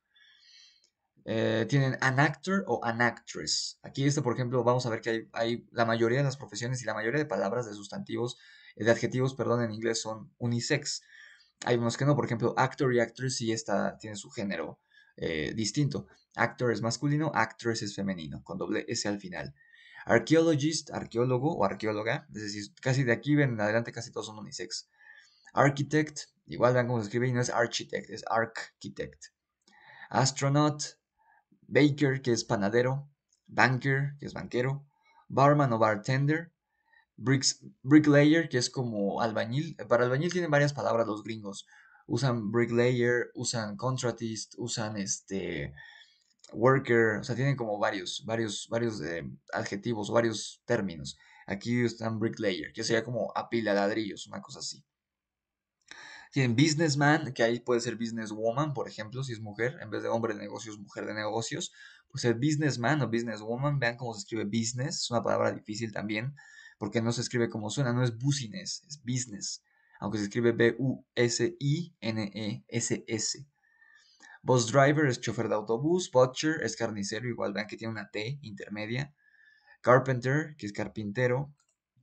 Tienen an actor o an actress. Aquí por ejemplo, vamos a ver que hay la mayoría de las profesiones y la mayoría de palabras de sustantivos, de adjetivos, perdón, en inglés son unisex. Hay unos que no, por ejemplo, actor y actress sí tiene su género distinto. Actor es masculino, actress es femenino, con doble S al final. Archaeologist, arqueólogo o arqueóloga, es decir, casi de aquí en adelante casi todos son unisex. Architect, igual vean cómo se escribe y no es architect, es architect. Astronaut, baker, que es panadero. Banker, que es banquero. Barman o bartender. Bricklayer, que es como albañil. Para albañil tienen varias palabras los gringos. Usan bricklayer, usan contratist, usan worker, o sea, tienen como varios adjetivos o varios términos. Aquí están bricklayer, que sería como apila ladrillos, una cosa así. Tienen businessman, que ahí puede ser businesswoman, por ejemplo, si es mujer, en vez de hombre de negocios, mujer de negocios. Pues el businessman o businesswoman, vean cómo se escribe business, es una palabra difícil también, porque no se escribe como suena, no es business, es business, aunque se escribe B-U-S-I-N-E-S-S. Bus driver es chofer de autobús, butcher es carnicero, igual vean que tiene una T intermedia. Carpenter, que es carpintero.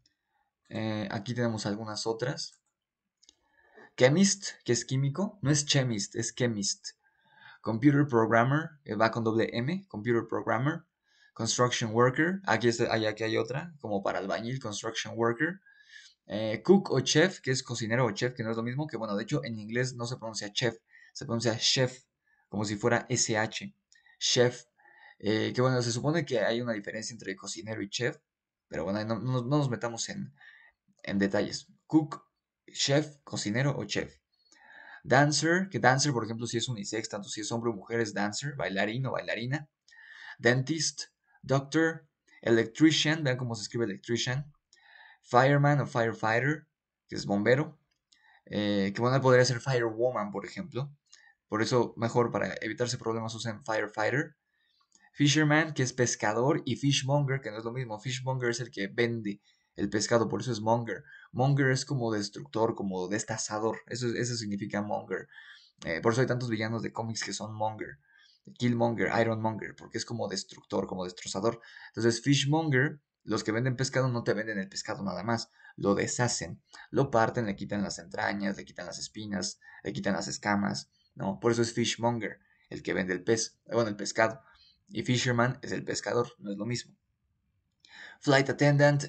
Aquí tenemos algunas otras. Chemist, que es químico, no es chemist, es chemist. Computer programmer, va con doble M, computer programmer. Construction worker, aquí hay otra, como para albañil, construction worker. Cook o chef, que es cocinero o chef, que no es lo mismo, que bueno, de hecho en inglés no se pronuncia chef, se pronuncia chef, como si fuera SH, chef. Que bueno, se supone que hay una diferencia entre cocinero y chef, pero bueno, no nos metamos en detalles. Cook, chef, cocinero o chef. Dancer, que dancer, por ejemplo, si es unisex, tanto si es hombre o mujer es dancer, bailarín o bailarina. Dentist, doctor, electrician, vean cómo se escribe electrician. Fireman o firefighter, que es bombero. Que bueno, podría ser firewoman, por ejemplo. Por eso, mejor para evitarse problemas, usen firefighter. Fisherman, que es pescador, y fishmonger, que no es lo mismo. Fishmonger es el que vende el pescado, por eso es monger. Monger es como destructor, como destazador. Eso significa monger. Por eso hay tantos villanos de cómics que son monger. Killmonger, Ironmonger, porque es como destructor, como destrozador. Entonces, fishmonger, los que venden pescado no te venden el pescado nada más, lo deshacen, lo parten, le quitan las entrañas, le quitan las espinas, le quitan las escamas, ¿no? Por eso es fishmonger, el que vende el pez, bueno, el pescado. Y fisherman es el pescador, no es lo mismo. Flight attendant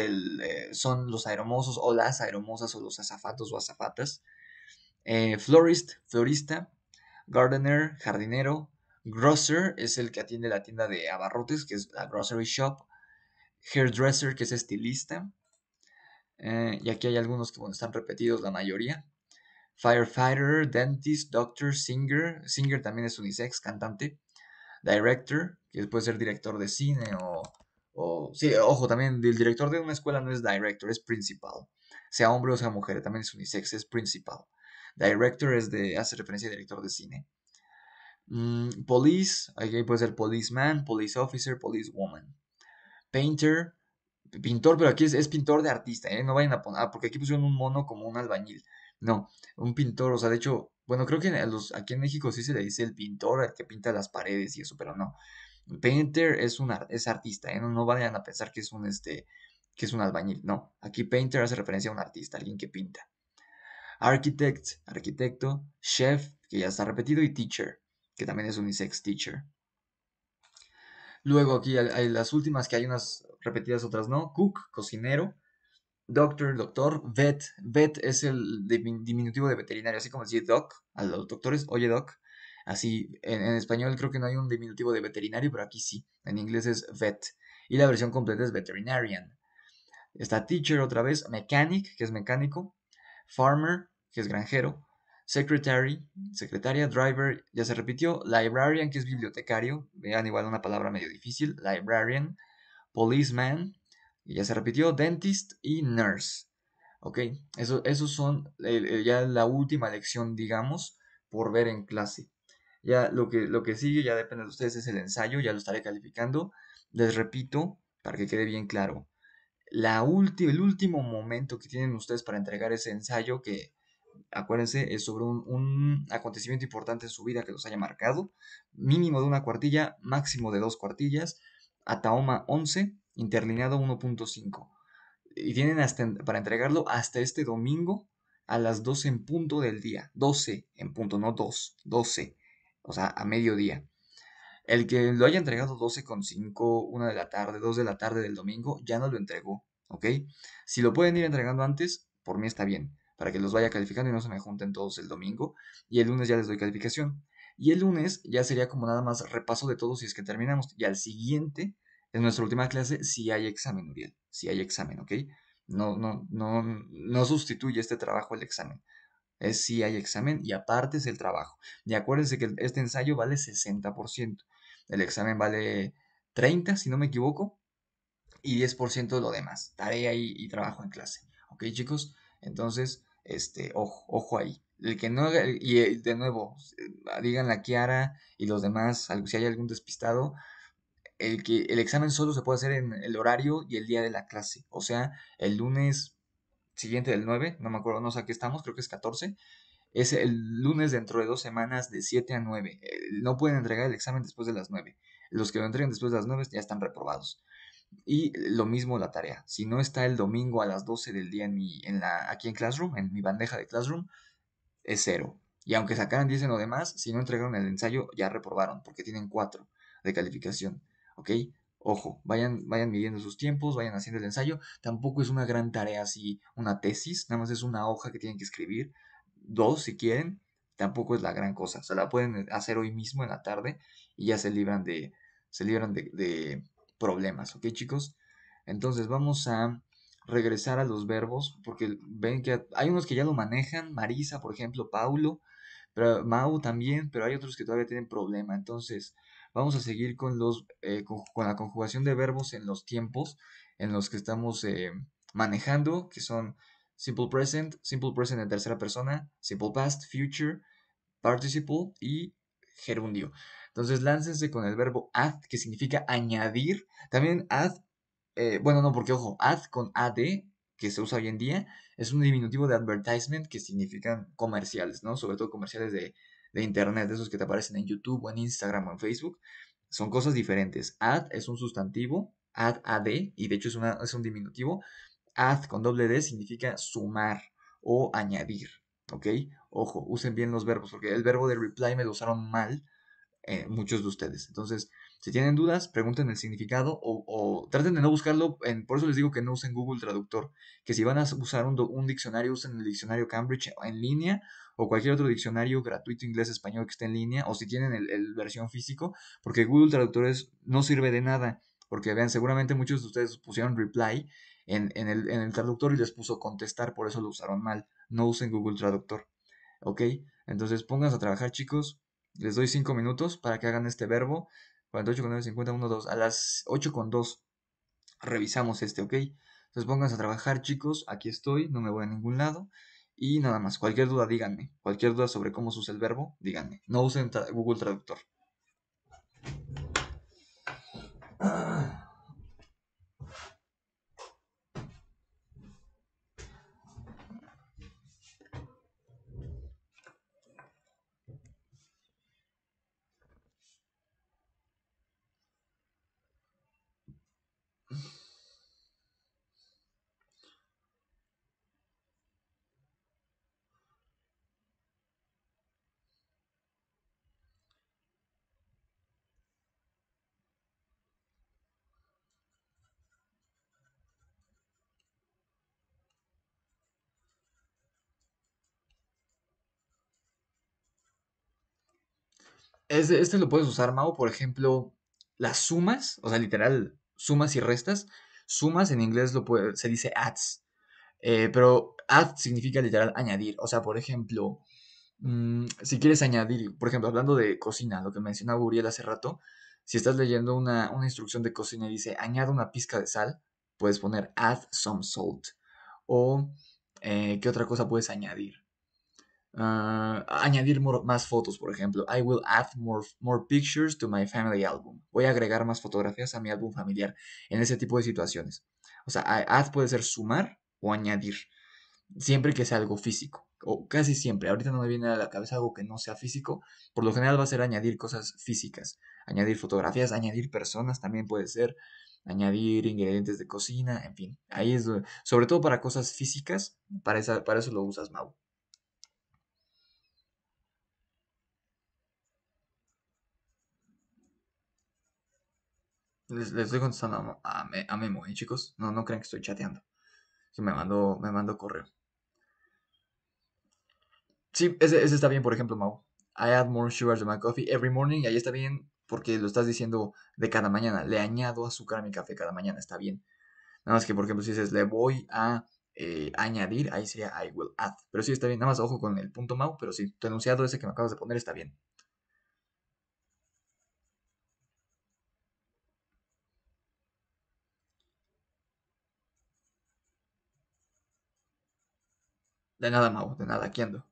son los aeromosos o las aeromosas o los azafatos o azafatas. Florist, florista. Gardener, jardinero. Grocer es el que atiende la tienda de abarrotes, que es la grocery shop. Hairdresser, que es estilista. Y aquí hay algunos que bueno, están repetidos, la mayoría. Firefighter, dentist, doctor, singer. Singer también es unisex, cantante. Director, que puede ser director de cine sí, ojo, también el director de una escuela no es director, es principal. Sea hombre o sea mujer, también es unisex, es principal. Director hace referencia a director de cine. Police, aquí puede ser policeman, police officer, policewoman. Painter, pintor, pero aquí es pintor de artista, ¿eh? No vayan a poner, porque aquí pusieron un mono como un albañil. No, un pintor, o sea, de hecho, bueno, creo que aquí en México sí se le dice el pintor, al que pinta las paredes y eso, pero no. Painter es artista, ¿eh? No vayan a pensar que es un albañil. No, aquí painter hace referencia a un artista, alguien que pinta. Architect, arquitecto. Chef, que ya está repetido, y teacher, que también es unisex teacher. Luego aquí hay las últimas, que hay unas repetidas, otras no. Cook, cocinero. Doctor, doctor. Vet, vet es el diminutivo de veterinario, así como decir doc a los doctores, oye doc. Así, en español creo que no hay un diminutivo de veterinario, pero aquí sí. En inglés es vet. Y la versión completa es veterinarian. Está teacher otra vez, mechanic, que es mecánico. Farmer, que es granjero. Secretary, secretaria. Driver, ya se repitió. Librarian, que es bibliotecario. Vean, igual una palabra medio difícil. Librarian. Policeman, y ya se repitió. Dentist y nurse. Ok, esos son ya la última lección, digamos, por ver en clase. Ya lo que sigue, ya depende de ustedes, es el ensayo, ya lo estaré calificando. Les repito, para que quede bien claro, el último momento que tienen ustedes para entregar ese ensayo, que acuérdense, es sobre un acontecimiento importante en su vida que los haya marcado, mínimo de una cuartilla, máximo de 2 cuartillas, Atahoma 11, interlineado 1.5. Y tienen para entregarlo hasta este domingo a las 12 en punto del día. 12 en punto, no 2, 12. O sea, a mediodía. El que lo haya entregado 12:05, 1 de la tarde, 2 de la tarde del domingo, ya no lo entregó, ¿ok? Si lo pueden ir entregando antes, por mí está bien, para que los vaya calificando y no se me junten todos el domingo. Y el lunes ya les doy calificación. Y el lunes ya sería como nada más repaso de todo si es que terminamos. Y al siguiente, en nuestra última clase, si hay examen, Uriel. Si hay examen, ¿ok? No sustituye este trabajo el examen. Es si hay examen y aparte es el trabajo. Y acuérdense que este ensayo vale 60%. El examen vale 30, si no me equivoco, y 10% lo demás. Tarea y trabajo en clase. ¿Ok, chicos? Entonces, ojo ahí. El que no haga, y de nuevo, díganle a Kiara y los demás, si hay algún despistado, el examen solo se puede hacer en el horario y el día de la clase. O sea, el lunes siguiente del 9, no me acuerdo, no sé a qué estamos, creo que es 14, es el lunes dentro de 2 semanas de 7 a 9. No pueden entregar el examen después de las 9. Los que lo entreguen después de las 9 ya están reprobados. Y lo mismo la tarea. Si no está el domingo a las 12 del día aquí en Classroom, en mi bandeja de Classroom, es cero. Y aunque sacaran 10 en lo demás, si no entregaron el ensayo, ya reprobaron, porque tienen 4 de calificación. ¿Ok? Ojo, vayan midiendo sus tiempos, vayan haciendo el ensayo. Tampoco es una gran tarea así, una tesis, nada más es una hoja que tienen que escribir. 2 si quieren, tampoco es la gran cosa. Se la pueden hacer hoy mismo en la tarde y ya se libran de problemas. ¿Ok, chicos? Entonces vamos a regresar a los verbos, porque ven que hay unos que ya lo manejan, Marisa, por ejemplo, Paulo, pero Mau también, pero hay otros que todavía tienen problema. Entonces, vamos a seguir con la conjugación de verbos en los tiempos en los que estamos manejando, que son simple present en tercera persona, simple past, future, participle y gerundio. Entonces, láncense con el verbo add, que significa añadir. También add, bueno, no, porque ojo, add con ad, que se usa hoy en día, es un diminutivo de advertisement, que significan comerciales, ¿no? Sobre todo comerciales de internet, esos que te aparecen en YouTube o en Instagram o en Facebook. Son cosas diferentes. Add es un sustantivo, ad, y de hecho es un diminutivo. Add con doble D significa sumar o añadir, ¿ok? Ojo, usen bien los verbos, porque el verbo de reply me lo usaron mal muchos de ustedes. Entonces, si tienen dudas, pregunten el significado o traten de no buscarlo. Por eso les digo que no usen Google Traductor. Que si van a usar un diccionario, usen el diccionario Cambridge en línea o cualquier otro diccionario gratuito inglés-español que esté en línea, o si tienen el versión físico, porque Google Traductor no sirve de nada. Porque vean, seguramente muchos de ustedes pusieron reply en el traductor y les puso contestar, por eso lo usaron mal. No usen Google Traductor. ¿ok? Entonces pónganse a trabajar, chicos. Les doy 5 minutos para que hagan este verbo. 48 con 9, 50, 1, 2. A las 8 con 2 revisamos este, ¿ok? Entonces pónganse a trabajar, chicos. Aquí estoy, no me voy a ningún lado. Y nada más, cualquier duda, díganme. Cualquier duda sobre cómo se usa el verbo, díganme. No usen Google Traductor. Este lo puedes usar, Mau, por ejemplo, las sumas, o sea, literal, sumas y restas. Sumas en inglés se dice adds, pero add significa literal añadir. O sea, por ejemplo, si quieres añadir, por ejemplo, hablando de cocina, lo que mencionaba Uriel hace rato, si estás leyendo una instrucción de cocina y dice añada una pizca de sal, puedes poner add some salt. O, ¿qué otra cosa puedes añadir? Añadir más fotos, por ejemplo. I will add more pictures to my family album. Voy a agregar más fotografías a mi álbum familiar en ese tipo de situaciones. O sea, add puede ser sumar o añadir, siempre que sea algo físico. O casi siempre. Ahorita no me viene a la cabeza algo que no sea físico. Por lo general va a ser añadir cosas físicas. Añadir fotografías, añadir personas también puede ser. Añadir ingredientes de cocina, en fin. Ahí es, sobre todo para cosas físicas, para eso lo usas, Mau. Les estoy contestando a Memo, chicos. No, no crean que estoy chateando. Que me mandó correo. Sí, ese está bien, por ejemplo, Mau. I add more sugar to my coffee every morning. Y ahí está bien porque lo estás diciendo de cada mañana. Le añado azúcar a mi café cada mañana. Está bien. Nada más que, por ejemplo, si dices le voy a añadir, ahí sería I will add. Pero sí está bien. Nada más ojo con el punto Mau. Pero sí, tu enunciado ese que me acabas de poner está bien. De nada, Mau. De nada. Aquí ando.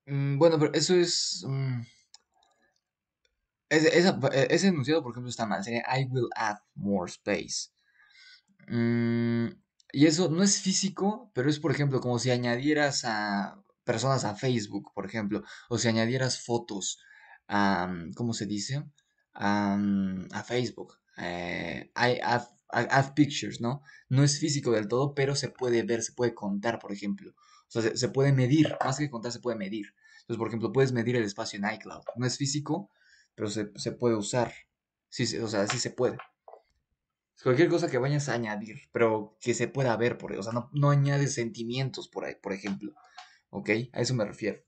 Bueno, pero eso es... ese enunciado, por ejemplo, está mal. Sería I will add more space. Mm, y eso no es físico, pero es, por ejemplo, como si añadieras a personas a Facebook, por ejemplo, o si añadieras fotos a, ¿cómo se dice? A Facebook. I add pictures, ¿no? No es físico del todo, pero se puede ver, se puede contar, por ejemplo. O sea, se puede medir, más que contar, se puede medir. Entonces, por ejemplo, puedes medir el espacio en iCloud. No es físico, pero se puede usar. Sí, o sea, sí se puede. Cualquier cosa que vayas a añadir, pero que se pueda ver por ahí. O sea, no añades sentimientos por ahí, por ejemplo. ¿Ok? A eso me refiero.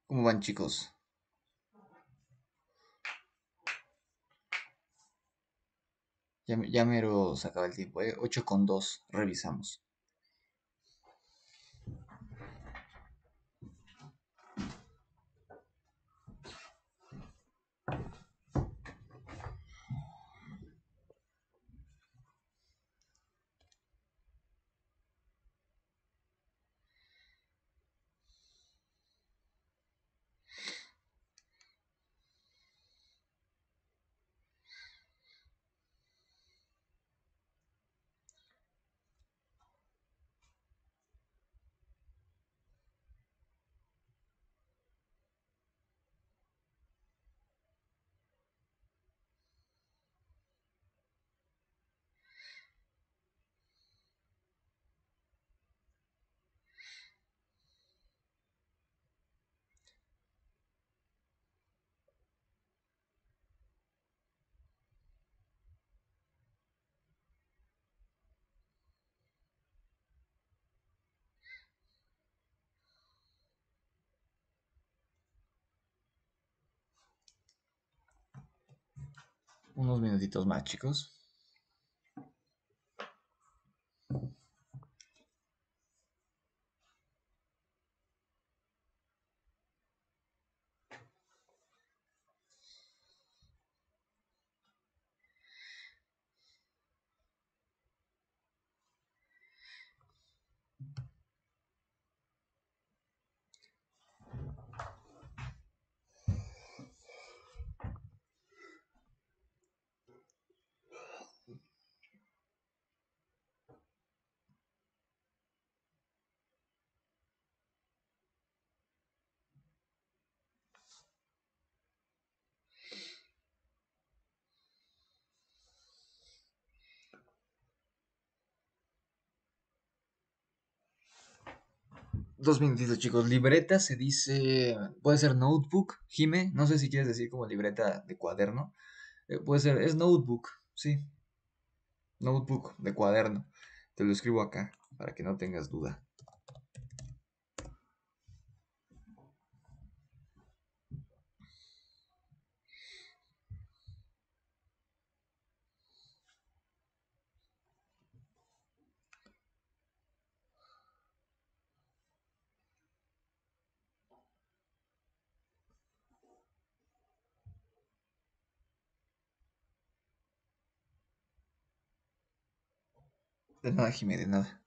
¿Cómo van, chicos? Ya mero se acaba el tiempo, ¿eh? 8:02, revisamos. Unos minutitos más, chicos. 2 minutitos, chicos. Libreta se dice. Puede ser notebook, Jime. No sé si quieres decir como libreta de cuaderno. Puede ser. Es notebook, sí. Notebook de cuaderno. Te lo escribo acá para que no tengas duda. De nada, Jime, de nada.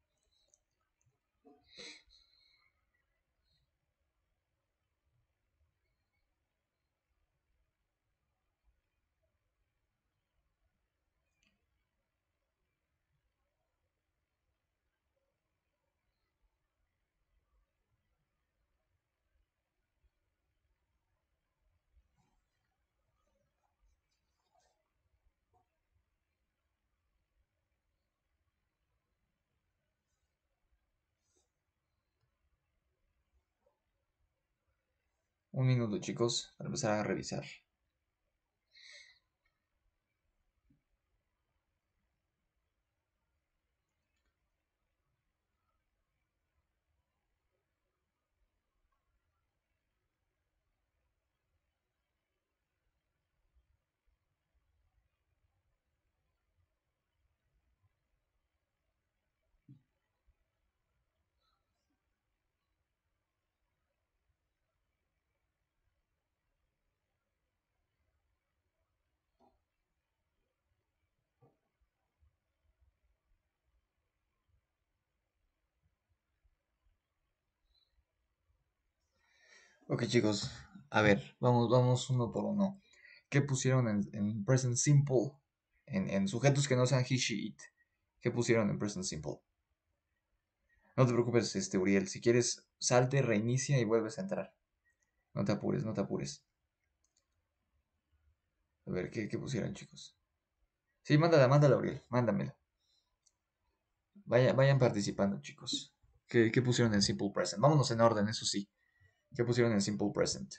Un minuto, chicos, para empezar a revisar. Ok, chicos, a ver, vamos uno por uno. ¿Qué pusieron en present simple? En sujetos que no sean he, she, it. ¿Qué pusieron en present simple? No te preocupes, Uriel. Si quieres, salte, reinicia y vuelves a entrar. No te apures, no te apures. A ver, ¿qué pusieron, chicos? Sí, mándala, Uriel. Mándamela. Vayan participando, chicos. ¿Qué pusieron en simple present? Vámonos en orden, eso sí. ¿Qué pusieron en simple present?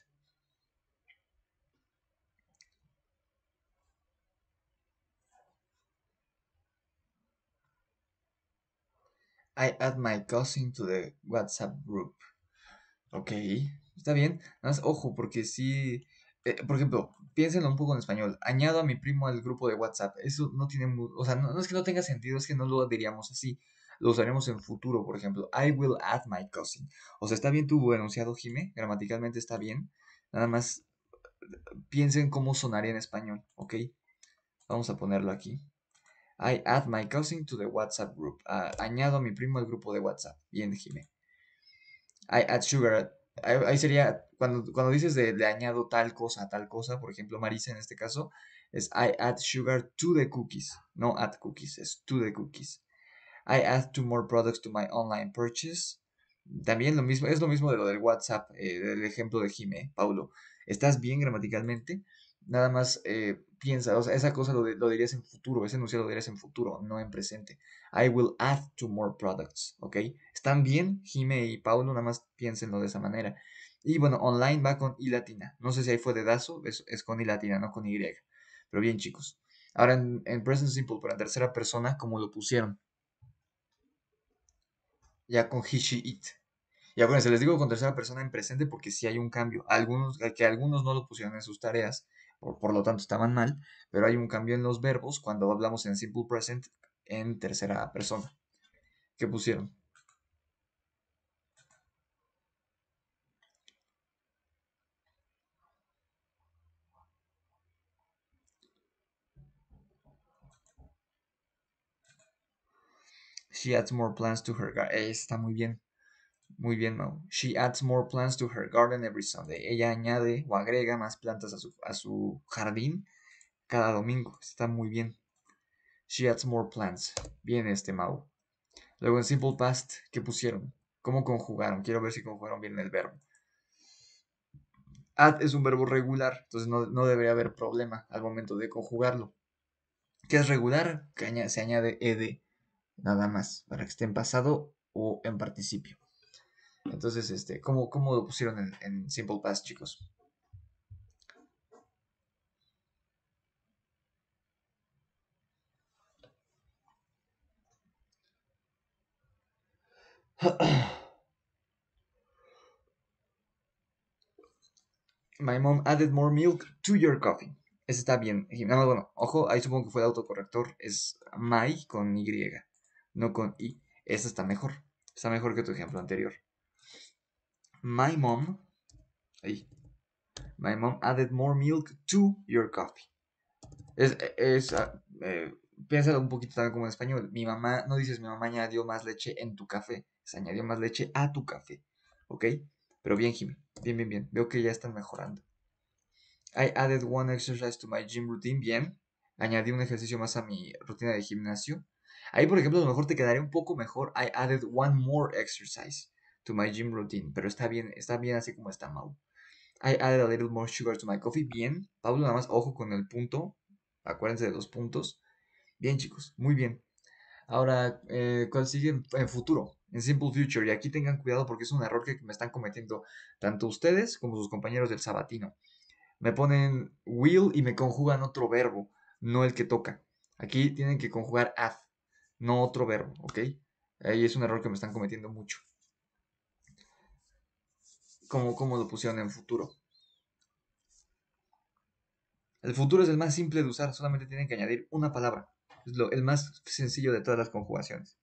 I add my cousin to the WhatsApp group. Ok, Está bien, nada más ojo, porque sí, por ejemplo, piénsenlo un poco en español. Añado a mi primo al grupo de WhatsApp. Eso no tiene, o sea, no es que no tenga sentido, es que no lo diríamos así. Lo usaremos en futuro, por ejemplo. I will add my cousin. O sea, está bien tu enunciado, Jime, gramaticalmente está bien. Nada más piensen cómo sonaría en español, ¿ok? Vamos a ponerlo aquí. I add my cousin to the WhatsApp group. Añado a mi primo al grupo de WhatsApp. Bien, Jime. I add sugar. Ahí sería, cuando dices de añado tal cosa, por ejemplo, Marisa en este caso, es I add sugar to the cookies. No add cookies, es to the cookies. I add two more products to my online purchase. También lo mismo, es lo mismo de lo del WhatsApp, del ejemplo de Jime, Paulo. ¿Estás bien gramaticalmente? Nada más piensa, o sea, esa cosa lo dirías en futuro, ese enunciado lo dirías en futuro, no en presente. I will add two more products, ¿ok? ¿Están bien, Jime y Paulo? Nada más piénsenlo de esa manera. Y bueno, online va con I latina. No sé si ahí fue de Dazo, es con I latina, no con Y. Pero bien, chicos. Ahora en Present Simple, pero en tercera persona, como lo pusieron, ya con he, she, it. Y acuérdense, les digo con tercera persona en presente porque sí hay un cambio. Que algunos no lo pusieron en sus tareas, por lo tanto estaban mal, pero hay un cambio en los verbos cuando hablamos en simple present en tercera persona. ¿Qué pusieron? She adds more plants to her garden. Está muy bien, Mau. She adds more plants to her garden every Sunday. Ella añade o agrega más plantas a su jardín cada domingo. Está muy bien. She adds more plants. Bien Mau. Luego en Simple Past, ¿qué pusieron? ¿Cómo conjugaron? Quiero ver si conjugaron bien el verbo. Add es un verbo regular, entonces no debería haber problema al momento de conjugarlo. ¿Qué es regular? Que se añade ed, nada más, para que esté en pasado o en participio. Entonces, ¿cómo lo pusieron en Simple Past, chicos? My mom added more milk to your coffee. Ese está bien. No, bueno, ojo, ahí supongo que fue el autocorrector. Es my con Y, no con I. Ese está mejor. Está mejor que tu ejemplo anterior. My mom, ahí. My mom added more milk to your coffee. Piénsalo un poquito también como en español. Mi mamá, no dices mi mamá añadió más leche en tu café. Se añadió más leche a tu café. ¿Ok? Pero bien, Jimmy. Bien, bien, bien. Veo que ya están mejorando. I added one exercise to my gym routine. Bien. Añadí un ejercicio más a mi rutina de gimnasio. Ahí, por ejemplo, a lo mejor te quedaría un poco mejor. I added one more exercise to my gym routine. Pero está bien así como está, Mau. I added a little more sugar to my coffee. Bien. Pablo, nada más ojo con el punto. Acuérdense de los puntos. Bien, chicos. Muy bien. Ahora, ¿cuál sigue en futuro? En Simple Future. Y aquí tengan cuidado porque es un error que me están cometiendo tanto ustedes como sus compañeros del sabatino. Me ponen will y me conjugan otro verbo, no el que toca. Aquí tienen que conjugar add, no otro verbo, ¿ok? Ahí es un error que me están cometiendo mucho. ¿Cómo lo pusieron en futuro? El futuro es el más simple de usar, solamente tienen que añadir una palabra. Es el más sencillo de todas las conjugaciones.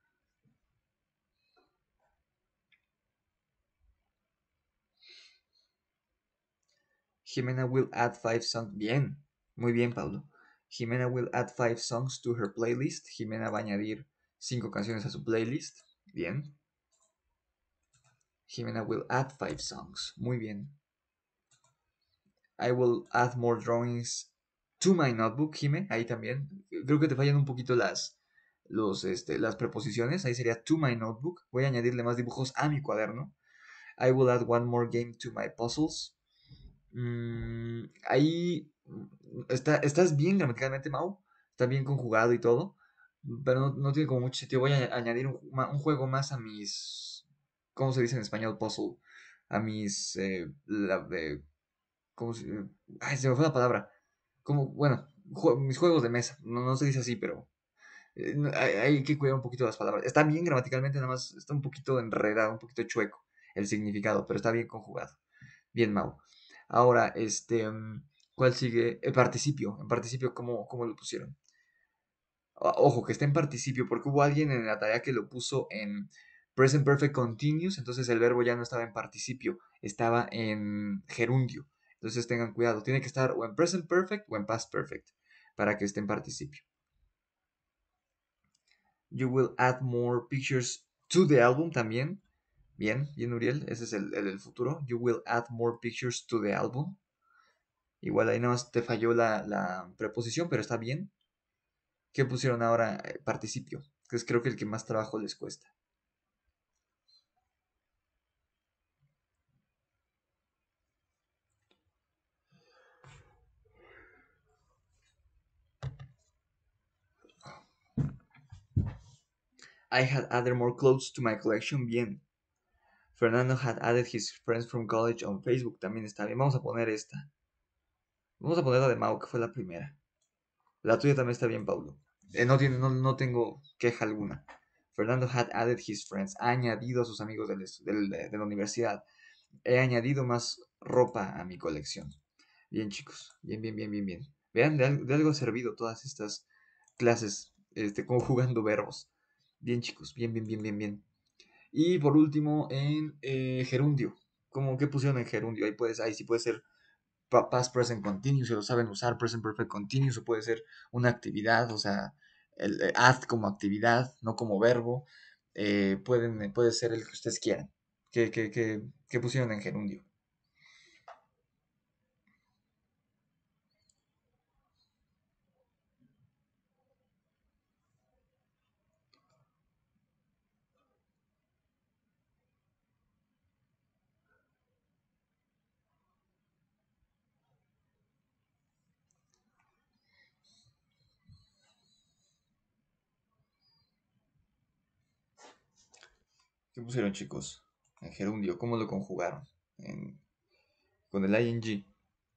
Jimena will add 5 songs. Bien, muy bien, Pablo. Jimena will add 5 songs to her playlist. Jimena va a añadir 5 canciones a su playlist. Bien. Jimena will add 5 songs. Muy bien. I will add more drawings to my notebook, Jime. Ahí también. Creo que te fallan un poquito las preposiciones. Ahí sería to my notebook. Voy a añadirle más dibujos a mi cuaderno. I will add one more game to my puzzles. Ahí estás bien gramaticalmente, Mau. Está bien conjugado y todo. Pero no tiene como mucho sentido. Voy a añadir un juego más a mis. ¿Cómo se dice en español? Puzzle. A mis. ¿Cómo se, ay, se me fue la palabra. Como, bueno, mis juegos de mesa. No se dice así, pero hay que cuidar un poquito las palabras. Está bien gramaticalmente, nada más está un poquito enredado, un poquito chueco el significado, pero está bien conjugado. Bien, Mau. Ahora, ¿cuál sigue? El participio. En participio, ¿cómo lo pusieron? Ojo, que está en participio, porque hubo alguien en la tarea que lo puso en present perfect continuous, entonces el verbo ya no estaba en participio, estaba en gerundio. Entonces tengan cuidado, tiene que estar o en present perfect o en past perfect para que esté en participio. You will add more pictures to the album también. Bien, bien, Uriel, ese es el futuro. You will add more pictures to the album. Igual ahí nada más te falló la preposición, pero está bien. ¿Qué pusieron ahora? Participio, que es creo que el que más trabajo les cuesta. I had added more clothes to my collection. Bien. Fernando had added his friends from college on Facebook. También está bien. Vamos a poner esta. Vamos a poner la de Mau, que fue la primera. La tuya también está bien, Paulo. No tengo queja alguna. Fernando had added his friends. Ha añadido a sus amigos de la universidad. He añadido más ropa a mi colección. Bien, chicos. Bien, bien, bien, bien, bien. Vean, de algo ha servido todas estas clases, conjugando verbos. Bien, chicos. Bien, bien, bien, bien, bien. Y por último, en gerundio. ¿Cómo qué pusieron en gerundio? Ahí sí puede ser past present continuous, si lo saben usar, present perfect continuous, o puede ser una actividad, o sea, el add como actividad, no como verbo. Puede ser el que ustedes quieran. ¿Qué pusieron en gerundio? ¿Qué pusieron, chicos? En gerundio, ¿cómo lo conjugaron? Con el ing.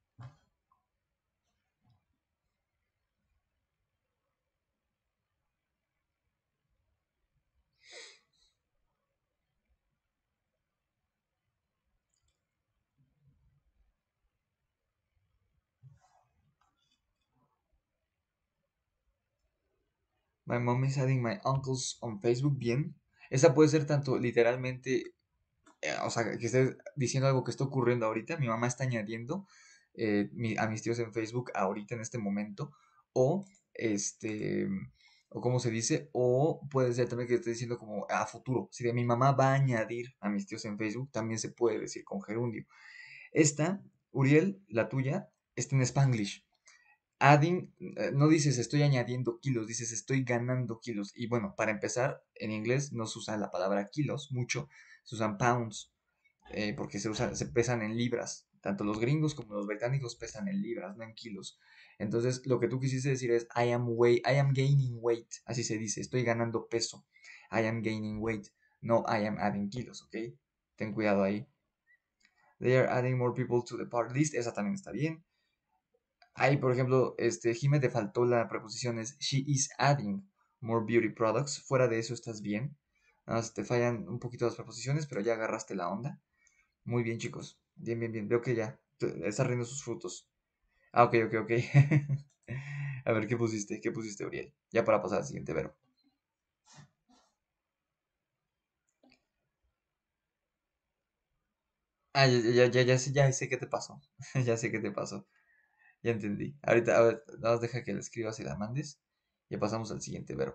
My mom is adding my uncles on Facebook. Bien. Esa puede ser tanto literalmente, o sea, que estés diciendo algo que está ocurriendo ahorita. Mi mamá está añadiendo a mis tíos en Facebook ahorita en este momento. O, este, o como se dice, o puede ser también que esté diciendo como a futuro. Si de mi mamá va a añadir a mis tíos en Facebook, también se puede decir con gerundio. Esta, Uriel, la tuya, está en Spanglish. Adding, no dices estoy añadiendo kilos, dices estoy ganando kilos. Y bueno, para empezar, en inglés no se usa la palabra kilos mucho, se usan pounds, porque se pesan en libras. Tanto los gringos como los británicos pesan en libras, no en kilos. Entonces, lo que tú quisiste decir es I am gaining weight, así se dice, estoy ganando peso. I am gaining weight, no I am adding kilos, ¿ok? Ten cuidado ahí. They are adding more people to the party list, esa también está bien. Ahí, por ejemplo, Jime te faltó la preposición es she is adding more beauty products. Fuera de eso estás bien. Nada más te fallan un poquito las preposiciones, pero ya agarraste la onda. Muy bien, chicos. Bien, bien, bien. Veo que ya está riendo sus frutos. Ah, ok, ok, ok. A ver, ¿qué pusiste? ¿Qué pusiste, Uriel? Ya para pasar al siguiente verbo. Ah, ya sé qué te pasó. Ya sé qué te pasó. Ya entendí. Ahorita, a ver, nada más deja que la escribas y la mandes. Ya pasamos al siguiente verbo.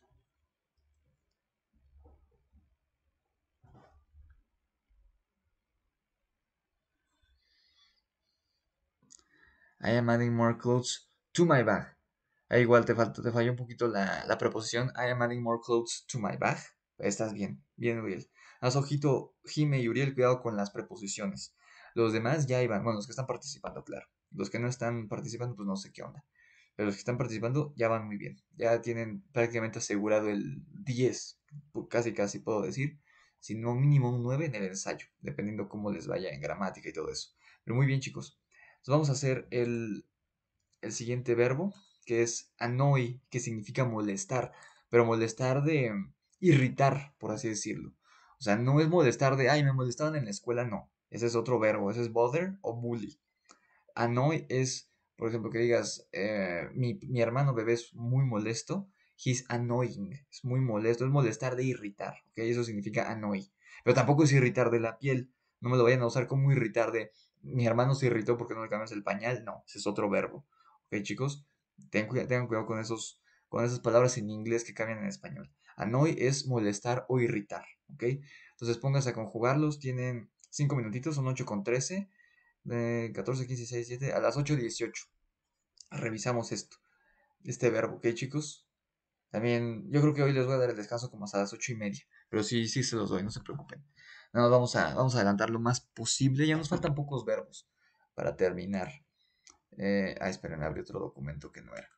I am adding more clothes to my bag. Ahí igual te falló un poquito la preposición. I am adding more clothes to my bag. Estás bien, bien, Uriel. Haz ojito, Jime y Uriel, cuidado con las preposiciones. Los demás ya iban, bueno, los que están participando, claro. Los que no están participando, pues no sé qué onda. Pero los que están participando ya van muy bien. Ya tienen prácticamente asegurado el 10, casi casi puedo decir. Si no mínimo un 9 en el ensayo, dependiendo cómo les vaya en gramática y todo eso. Pero muy bien, chicos. Entonces vamos a hacer el siguiente verbo, que es annoy, que significa molestar, pero molestar de irritar, por así decirlo. O sea, no es molestar de, ay, me molestaban en la escuela, no. Ese es otro verbo, ese es bother o bully. Annoy es, por ejemplo, que digas, mi hermano bebé es muy molesto. He's annoying. Es muy molesto. Es molestar de irritar. ¿Ok? Eso significa annoy. Pero tampoco es irritar de la piel. No me lo vayan a usar como irritar de mi hermano se irritó porque no le cambias el pañal. No, ese es otro verbo. ¿Ok, chicos? Tengan cuidado con esas palabras en inglés que cambian en español. Annoy es molestar o irritar. ¿Ok? Entonces pónganse a conjugarlos. Tienen 5 minutitos, son 8:13 de 14, 15, 16, 17, a las 8:18. Revisamos este verbo, ¿ok, chicos? También, yo creo que hoy les voy a dar el descanso como hasta las 8:30. Pero sí, sí se los doy, no se preocupen. No, vamos a adelantar lo más posible. Ya nos faltan pocos verbos para terminar. Esperen, abrí otro documento que no era.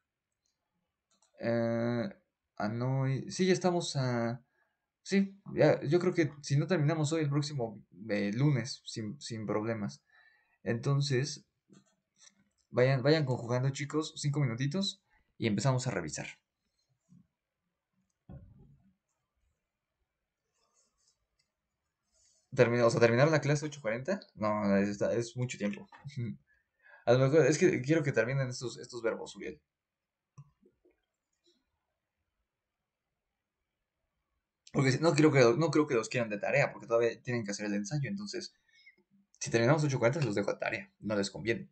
Eh, Sí, ya estamos a. Sí, ya, yo creo que si no terminamos hoy, el próximo lunes, sin problemas. Entonces, vayan conjugando, chicos, 5 minutitos y empezamos a revisar. O sea, terminar la clase 8:40. No, es mucho tiempo. A lo mejor es que quiero que terminen estos verbos, Uriel. Porque no creo que los quieran de tarea, porque todavía tienen que hacer el ensayo. Entonces, si terminamos 8:40, los dejo a tarea. No les conviene.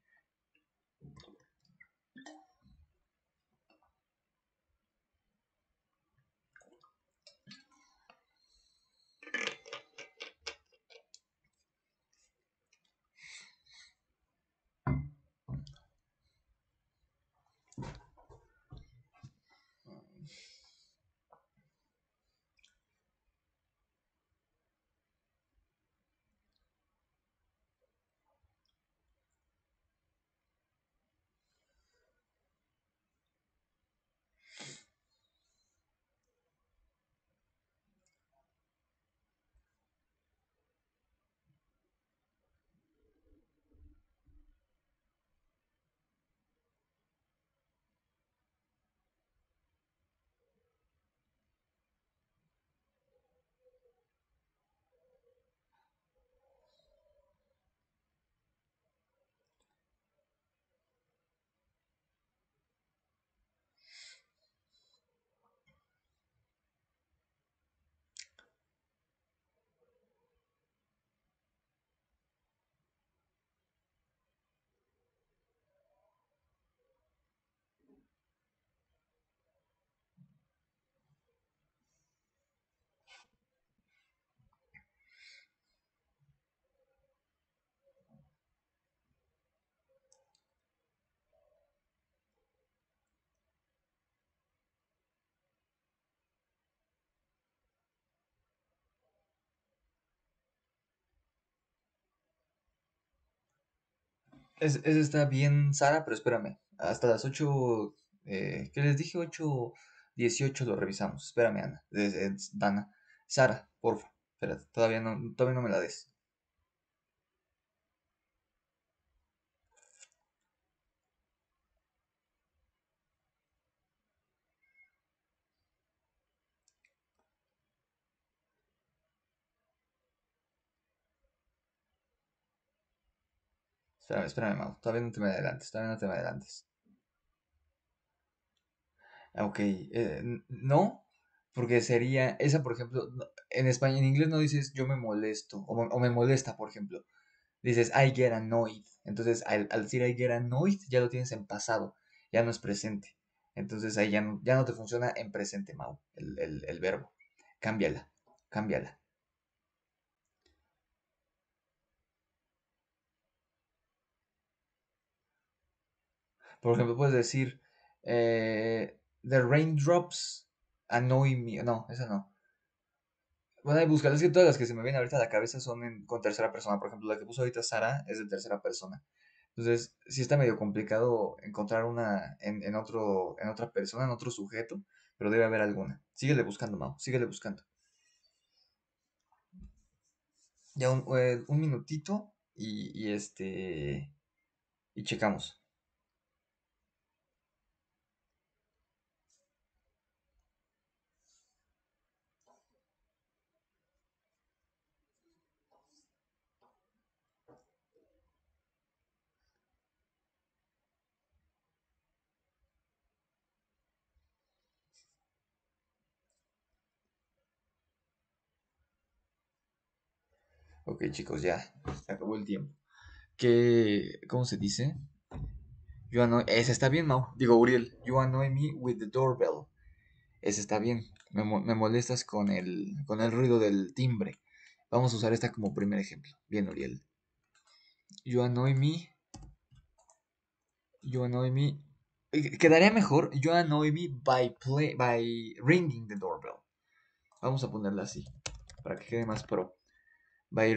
Ese está bien, Sara, pero espérame. Hasta las 8. ¿Qué les dije? 8:18 lo revisamos. Espérame, Ana. Dana. Sara, porfa. Espérate, todavía no me la des. Espérame, Mau. Todavía no te me adelantes. Todavía no te me adelantes. Ok, no, porque sería, esa por ejemplo, en español, en inglés no dices yo me molesto, o me molesta, por ejemplo, dices I get annoyed, entonces al decir I get annoyed ya lo tienes en pasado, ya no es presente, entonces ahí ya no te funciona en presente, Mau, el verbo, cámbiala, cámbiala. Por ejemplo, puedes decir, the raindrops annoy me, no, esa no. Bueno, hay buscar, es que todas las que se me vienen ahorita a la cabeza son con tercera persona. Por ejemplo, la que puso ahorita Sara es de tercera persona. Entonces, sí está medio complicado encontrar una en otra persona, en otro sujeto, pero debe haber alguna. Síguele buscando, Mau, síguele buscando. Ya un minutito y checamos. Ok, chicos, ya. Se acabó el tiempo. ¿Qué? ¿Cómo se dice? Ese está bien, Mau. Digo, Uriel. You annoy me with the doorbell. Ese está bien. Me molestas con el ruido del timbre. Vamos a usar esta como primer ejemplo. Bien, Uriel. You annoy me. You annoy me. Quedaría mejor. You annoy me by ringing the doorbell. Vamos a ponerla así. Para que quede más pro. By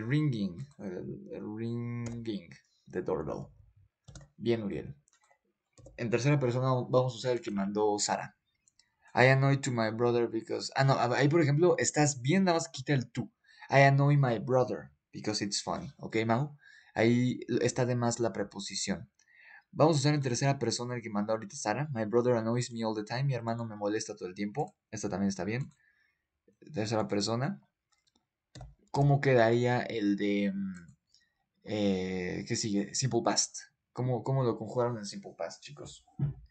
ringing the doorbell. Bien, Uriel. En tercera persona vamos a usar el que mandó Sara. I annoy to my brother because. Ah, no, ahí por ejemplo estás bien, nada más quita el tú. I annoy my brother because it's funny. ¿Ok, Mau? Ahí está de más la preposición. Vamos a usar en tercera persona el que mandó ahorita Sara. My brother annoys me all the time. Mi hermano me molesta todo el tiempo. Esta también está bien. Tercera persona. ¿Cómo quedaría el de. ¿Qué sigue? Simple past. ¿Cómo lo conjugaron en Simple past, chicos?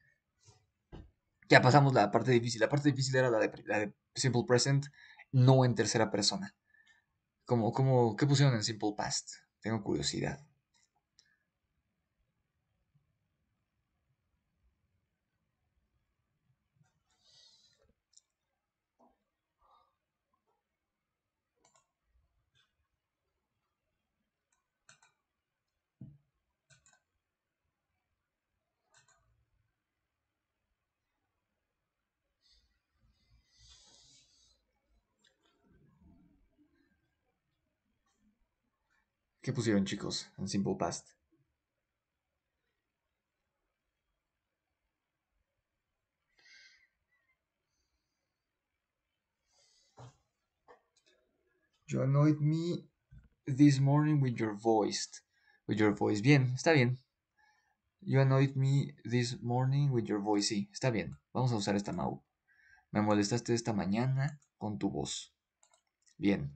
Ya pasamos la parte difícil. La parte difícil era la de Simple Present, no en tercera persona. ¿Qué pusieron en Simple Past? Tengo curiosidad. ¿Qué pusieron, chicos, en Simple Past? You annoyed me this morning with your voice. With your voice. Bien, está bien. You annoyed me this morning with your voice. Sí, está bien. Vamos a usar esta Mau. Me molestaste esta mañana con tu voz. Bien,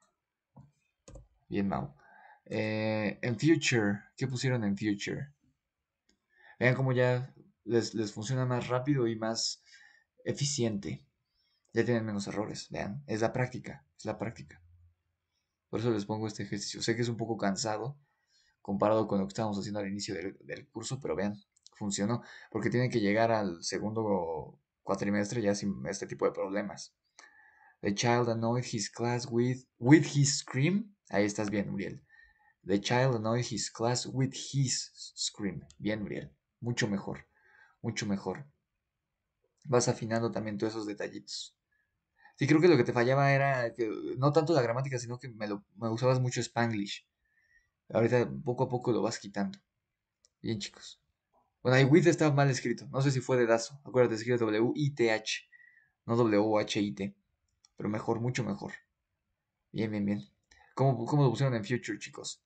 bien, Mau. En future, ¿qué pusieron en future? Vean cómo ya les funciona más rápido y más eficiente. Ya tienen menos errores. Vean, es la práctica, es la práctica. Por eso les pongo este ejercicio. Sé que es un poco cansado comparado con lo que estábamos haciendo al inicio del curso, pero vean, funcionó. Porque tienen que llegar al segundo cuatrimestre ya sin este tipo de problemas. The child annoyed his class with his scream. Ahí estás bien, Uriel. The child annoyed his class with his scream. Bien, Uriel. Mucho mejor. Mucho mejor. Vas afinando también todos esos detallitos. Sí, creo que lo que te fallaba era que no tanto la gramática, sino que me usabas mucho Spanglish. Ahorita poco a poco lo vas quitando. Bien, chicos. Bueno, ahí with estaba mal escrito. No sé si fue dedazo. Acuérdate, escribe W-I-T-H, no W-H-I-T. Pero mejor, mucho mejor. Bien, bien, bien. ¿Cómo lo pusieron en future, chicos?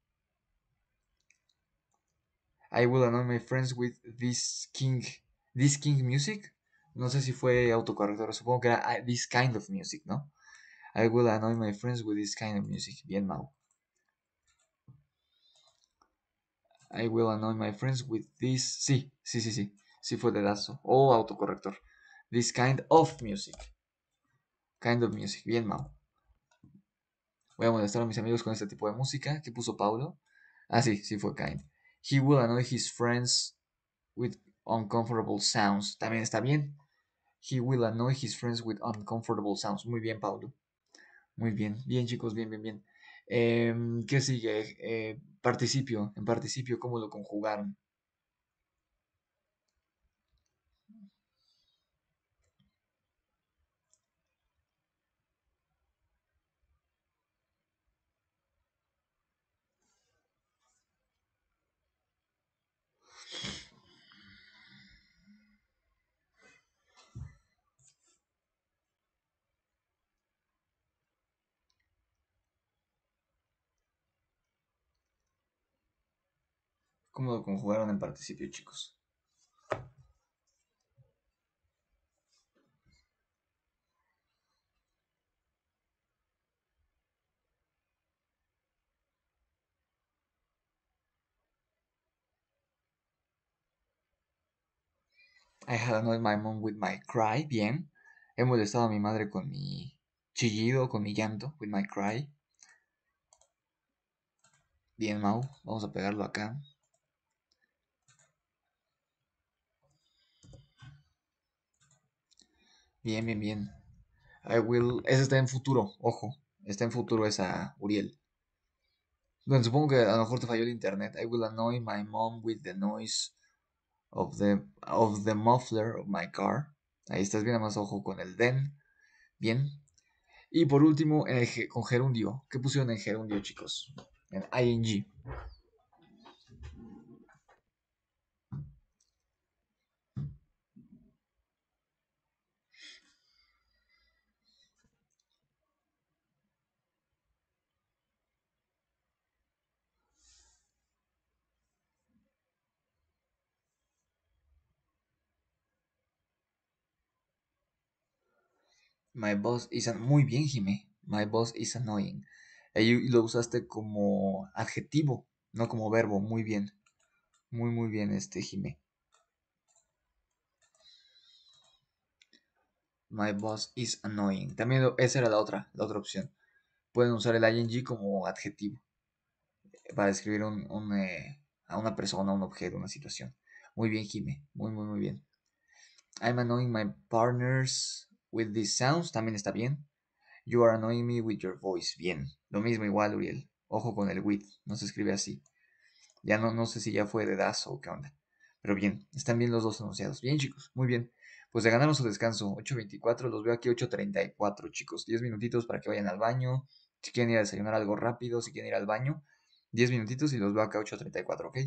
I will annoy my friends with this king music. No sé si fue autocorrector, supongo que era this kind of music, ¿no? I will annoy my friends with this kind of music. Bien, Mau. I will annoy my friends with this. Sí, sí, sí, sí. Sí fue dedazo. O autocorrector. This kind of music. Kind of music. Bien, Mau. Voy a molestar a mis amigos con este tipo de música. ¿Qué puso Paulo? Ah, sí, sí fue kind. He will annoy his friends with uncomfortable sounds. También está bien. He will annoy his friends with uncomfortable sounds. Muy bien, Paulo. Muy bien. Bien, chicos, bien, bien, bien. ¿Qué sigue? Participio. En participio, ¿cómo lo conjugaron? ¿Cómo lo conjugaron en participio, chicos? I had annoyed my mom with my cry. Bien. He molestado a mi madre con mi chillido, con mi llanto, with my cry. Bien, Mau. Vamos a pegarlo acá. Bien, bien, bien. I will. Ese está en futuro, ojo. Está en futuro esa Uriel. Bueno, supongo que a lo mejor te falló el internet. I will annoy my mom with the noise of the muffler of my car. Ahí estás bien, más ojo con el then. Bien. Y por último, con gerundio. ¿Qué pusieron en gerundio, chicos? En ing. My boss is muy bien, Jimé. My boss is annoying. Ahí lo usaste como adjetivo, no como verbo. Muy bien. Muy, muy bien, Jimé. My boss is annoying. También esa era la otra opción. Pueden usar el ing como adjetivo para describir a una persona, un objeto, una situación. Muy bien, Jimé. Muy, muy, muy bien. I'm annoying my partners with these sounds. También está bien. You are annoying me with your voice. Bien. Lo mismo igual, Uriel. Ojo con el with. No se escribe así. Ya no sé si ya fue de das o qué onda. Pero bien, están bien los dos enunciados. Bien, chicos, muy bien. Pues de ganaron su descanso, 8:24, los veo aquí 8:34, chicos. 10 minutitos para que vayan al baño. Si quieren ir a desayunar algo rápido, si quieren ir al baño. 10 minutitos y los veo acá 8:34, ¿ok?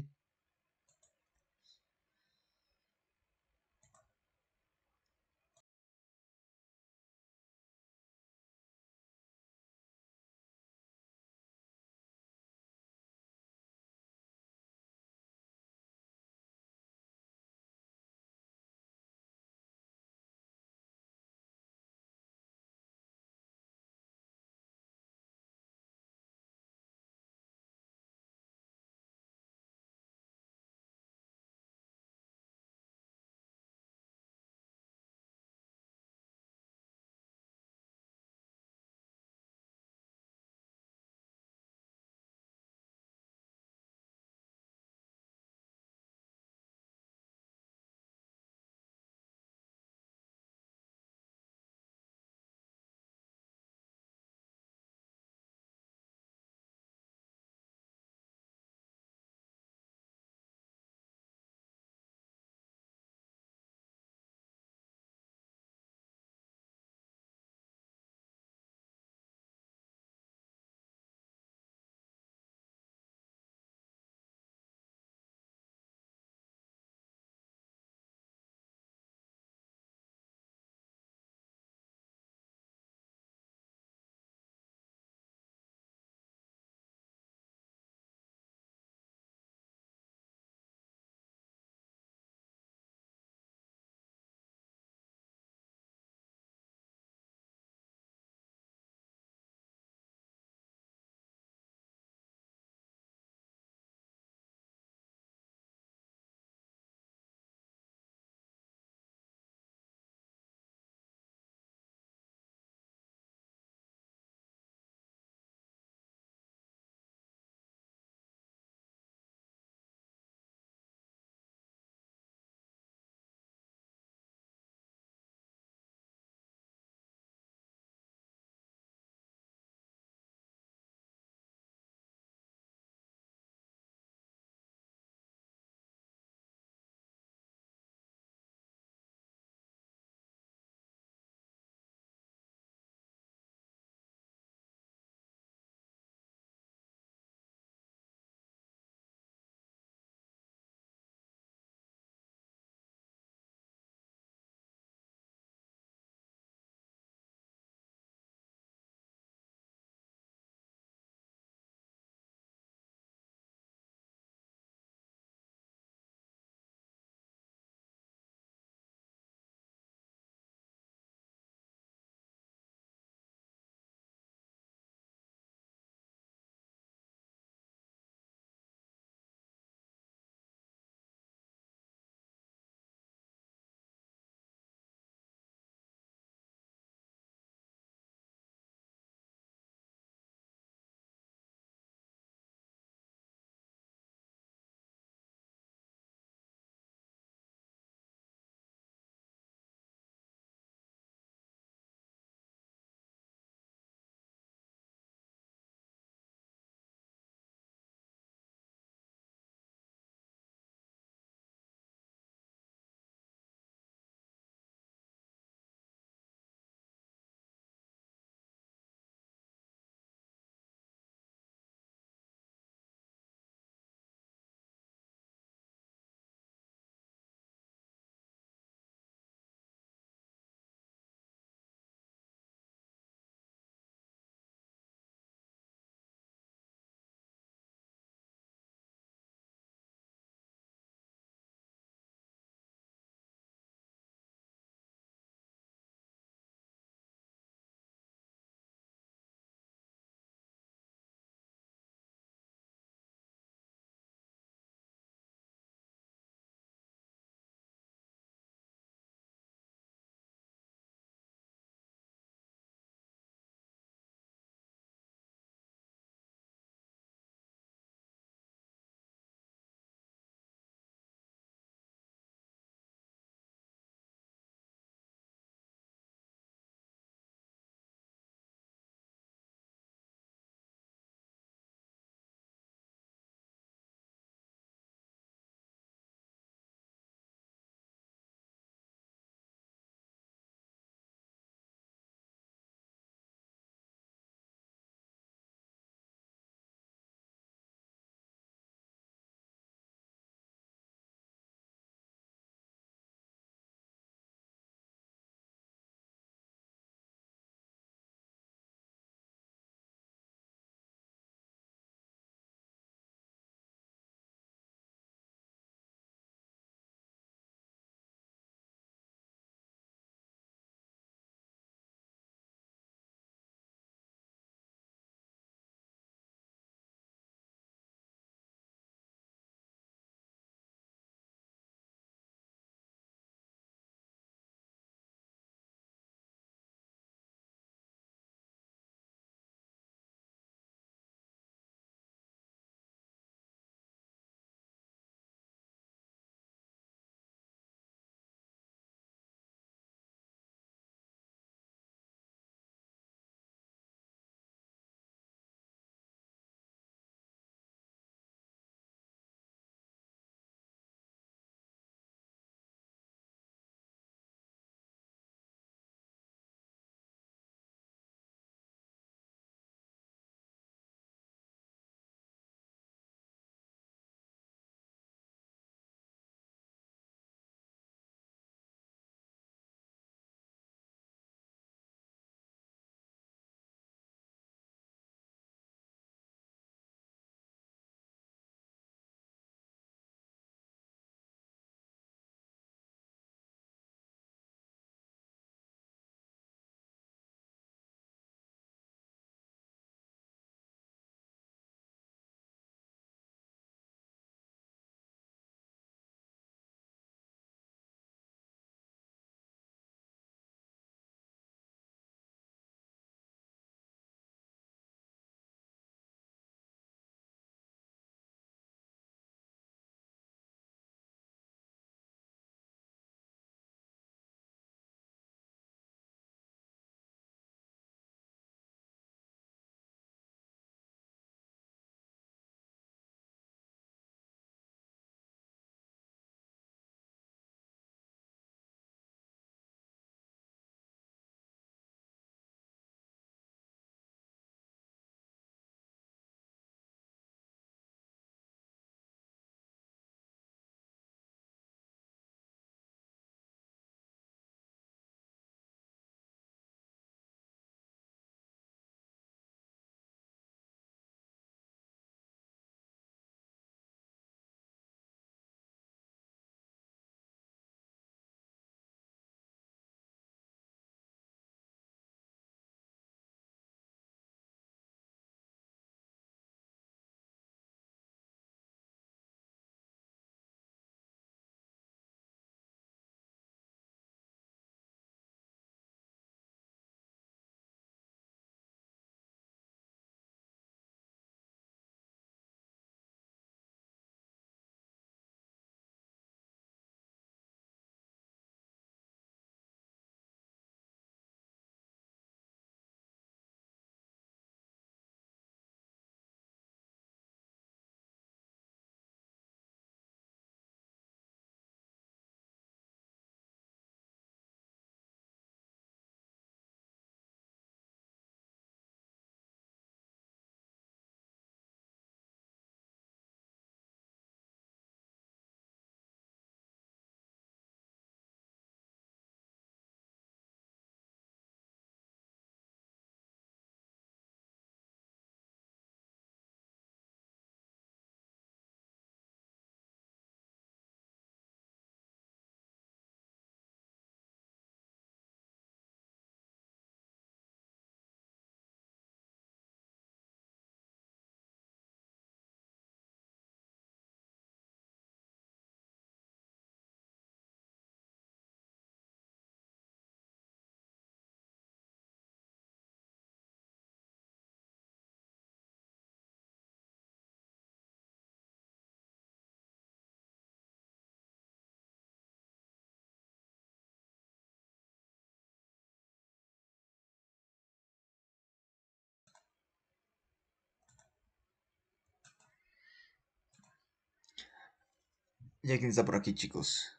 Ya quién está por aquí, chicos.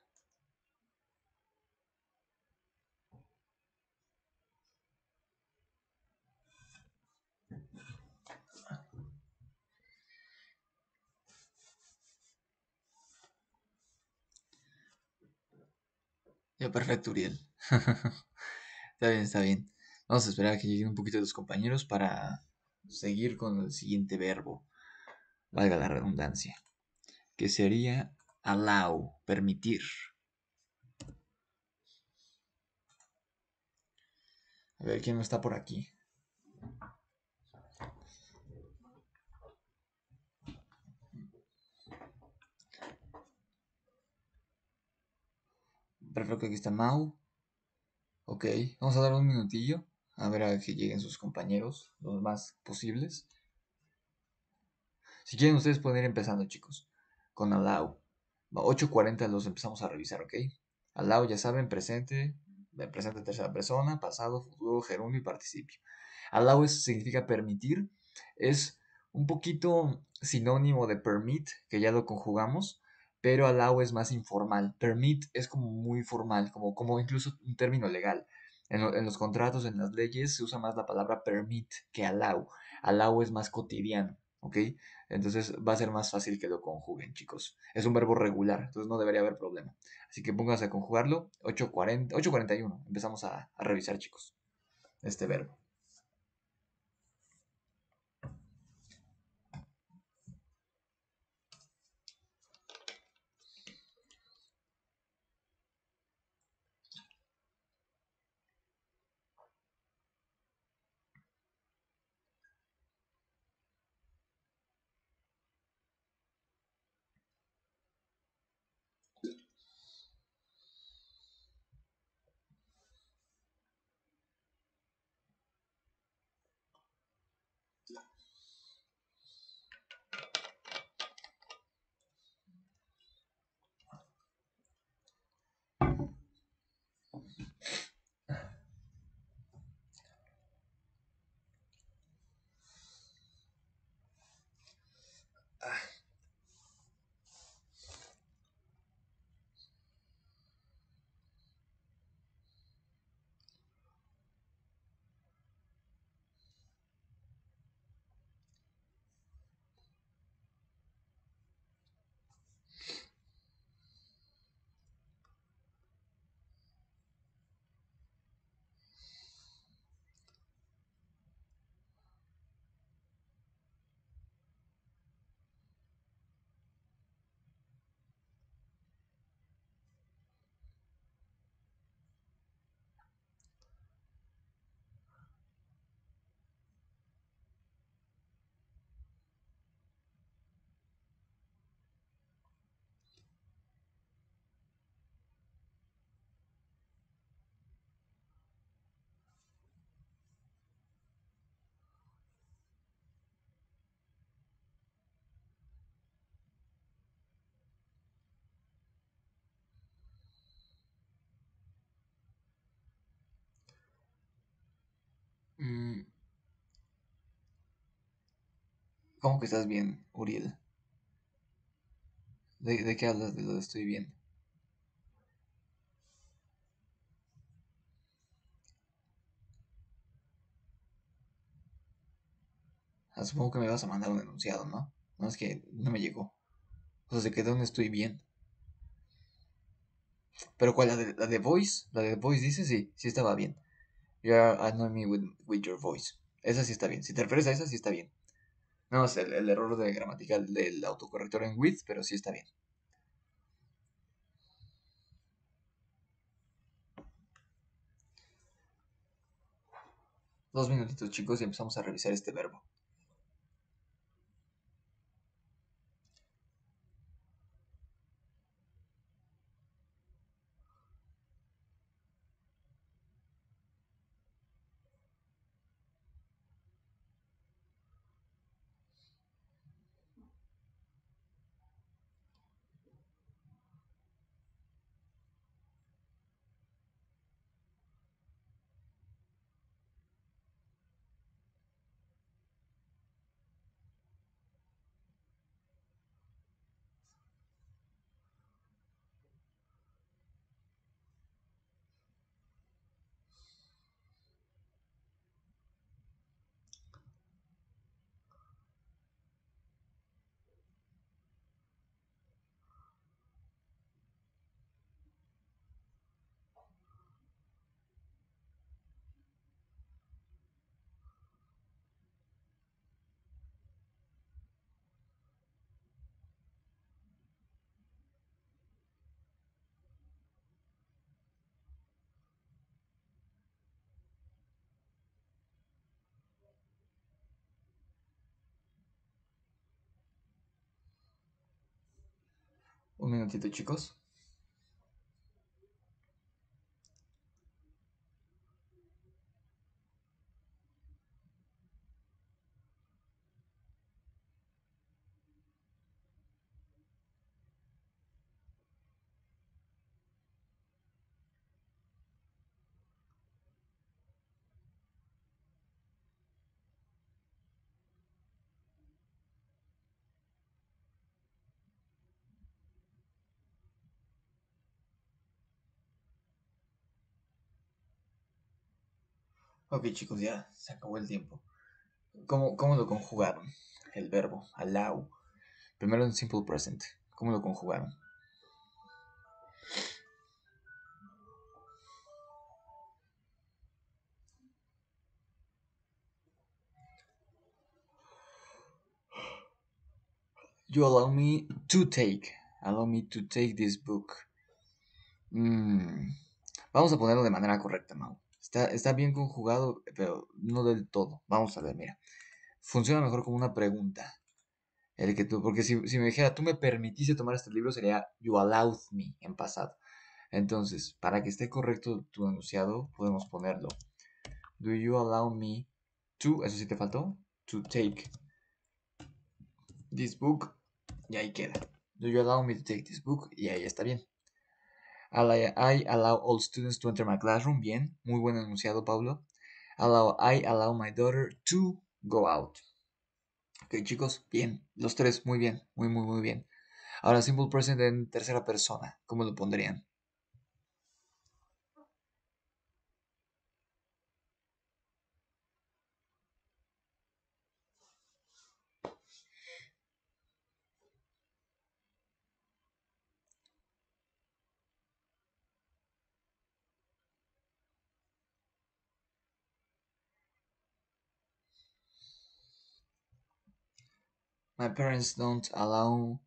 Ya, perfecto, Uriel. Está bien, está bien. Vamos a esperar a que lleguen un poquito los compañeros para seguir con el siguiente verbo, valga la redundancia, que sería allow, permitir. A ver quién no está por aquí. Perfecto, aquí está Mau. Ok, vamos a dar un minutillo a ver a que lleguen sus compañeros, los más posibles. Si quieren, ustedes pueden ir empezando, chicos, con allow. 8:40 los empezamos a revisar, ¿ok? Allow, ya saben, presente, presente tercera persona, pasado, futuro, gerundio y participio. Allow significa permitir, es un poquito sinónimo de permit, que ya lo conjugamos, pero allow es más informal. Permit es como muy formal, como incluso un término legal. En los contratos, en las leyes, se usa más la palabra permit que allow. Allow es más cotidiano, ¿ok? Entonces va a ser más fácil que lo conjuguen, chicos. Es un verbo regular, entonces no debería haber problema. Así que pónganse a conjugarlo. 8:40, 8:41. Empezamos a revisar, chicos, este verbo. Mm, ¿Cómo que estás bien, Uriel? ¿De qué hablas de lo de estoy bien? Ah, supongo que me vas a mandar un enunciado, ¿no? No, es que no me llegó. O sea, se quedó en estoy bien. Pero ¿cuál? ¿La de voice? ¿La de voice dice? Sí, sí estaba bien. You are annoying me with your voice. Esa sí está bien. Si te refieres a esa, sí está bien. No, es el error de gramatical del autocorrector en with, pero sí está bien. 2 minutitos, chicos, y empezamos a revisar este verbo. Un minutito, chicos. Ok, chicos, ya se acabó el tiempo. ¿Cómo lo conjugaron? El verbo, allow. Primero en simple present. ¿Cómo lo conjugaron? You allow me to take. Allow me to take this book. Vamos a ponerlo de manera correcta, Mau. Está bien conjugado, pero no del todo. Vamos a ver, mira. Funciona mejor como una pregunta. El que tú, porque si me dijera, tú me permitiste tomar este libro, sería you allowed me en pasado. Entonces, para que esté correcto tu enunciado, podemos ponerlo. Do you allow me to, eso sí te faltó, to take this book? Y ahí queda. Do you allow me to take this book? Y ahí está bien. I allow all students to enter my classroom. Bien, muy buen enunciado, Pablo. I allow my daughter to go out. Ok, chicos, bien. Los tres, muy bien. Muy bien. Ahora, simple present en tercera persona. ¿Cómo lo pondrían? My parents don't allow.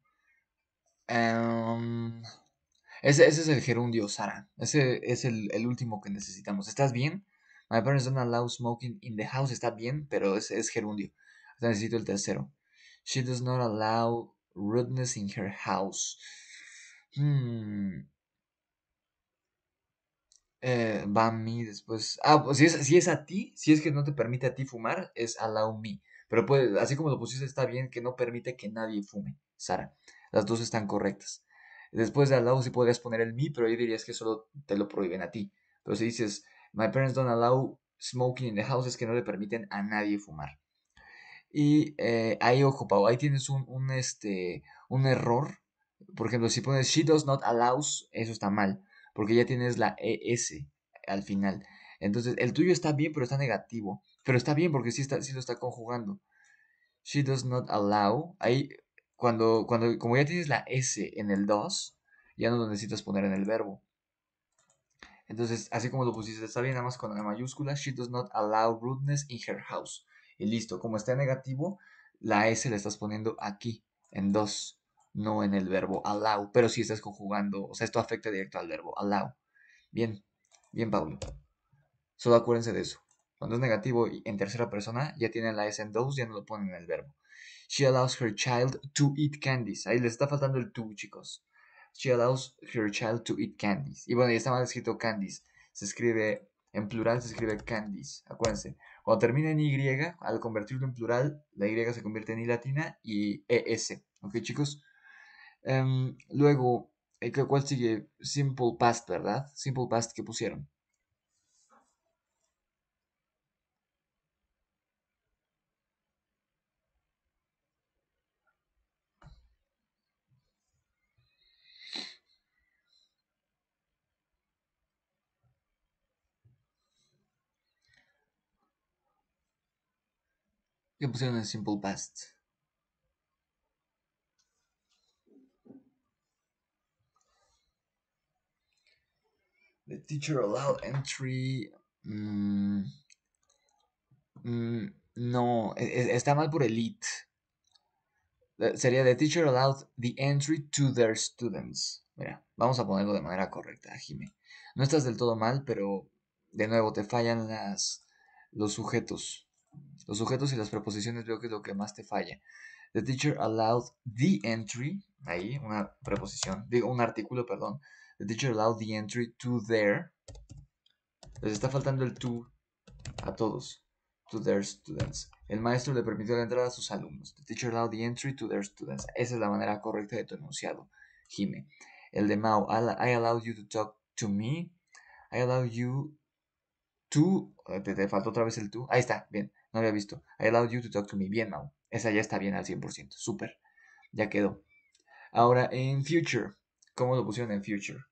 Um, ese es el gerundio, Sara. Ese es el último que necesitamos. ¿Estás bien? My parents don't allow smoking in the house. Está bien, pero es gerundio. Necesito el tercero. She does not allow rudeness in her house. Hmm, va a mí después. Ah, pues si es a ti, si es que no te permite a ti fumar, es allow me. Pero puede, así como lo pusiste, está bien que no permite que nadie fume, Sara. Las dos están correctas. Después de allow sí podrías poner el me, pero ahí dirías que solo te lo prohíben a ti. Pero si dices, my parents don't allow smoking in the house, es que no le permiten a nadie fumar. Y ahí, ojo, Pau, ahí tienes un error. Por ejemplo, si pones she does not allows, eso está mal, porque ya tienes la ES al final. Entonces, el tuyo está bien, pero está negativo. Pero está bien porque sí lo está conjugando. She does not allow. Ahí, como ya tienes la S en el dos, ya no lo necesitas poner en el verbo. Entonces, así como lo pusiste, está bien, nada más con la mayúscula. She does not allow rudeness in her house. Y listo, como está en negativo, la S la estás poniendo aquí, en dos, no en el verbo allow. Pero sí estás conjugando, o sea, esto afecta directo al verbo allow. Bien, bien, Pablo. Solo acuérdense de eso. Cuando es negativo y en tercera persona, ya tienen la S en dos, ya no lo ponen en el verbo. She allows her child to eat candies. Ahí les está faltando el to, chicos. She allows her child to eat candies. Y bueno, ya está mal escrito candies. Se escribe en plural, se escribe candies. Acuérdense. Cuando termina en Y, al convertirlo en plural, la Y se convierte en I latina y ES. ¿Ok, chicos? Luego, ¿cuál sigue? Simple past, ¿verdad? Simple past que pusieron. ¿Qué pusieron en simple past? The teacher allowed entry. No, está mal por el it. Sería the teacher allowed the entry to their students. Mira, vamos a ponerlo de manera correcta, Jime. No estás del todo mal, pero de nuevo te fallan los sujetos. Los sujetos y las preposiciones veo que es lo que más te falla. The teacher allowed the entry, ahí, una preposición, digo, un artículo, perdón. The teacher allowed the entry to their, les está faltando el to a todos, to their students. El maestro le permitió la entrada a sus alumnos. The teacher allowed the entry to their students. Esa es la manera correcta de tu enunciado, Jime. El de Mao, I allowed you to talk to me. I allowed you to, te faltó otra vez el to. Ahí está, bien, no había visto. I allowed you to talk to me. Bien, Mao. Esa ya está bien al 100%. Súper, ya quedó. Ahora, en future, ¿cómo lo pusieron en future?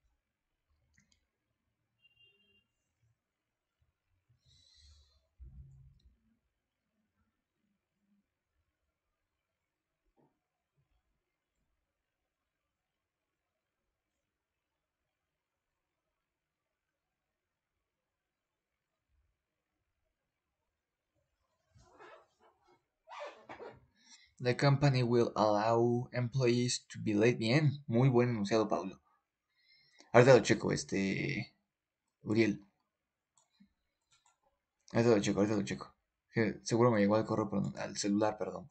The company will allow employees to be late. Bien, muy buen enunciado, Pablo. Ahorita lo checo, Uriel. Ahorita lo checo. Que seguro me llegó al correo, perdón, al celular, perdón.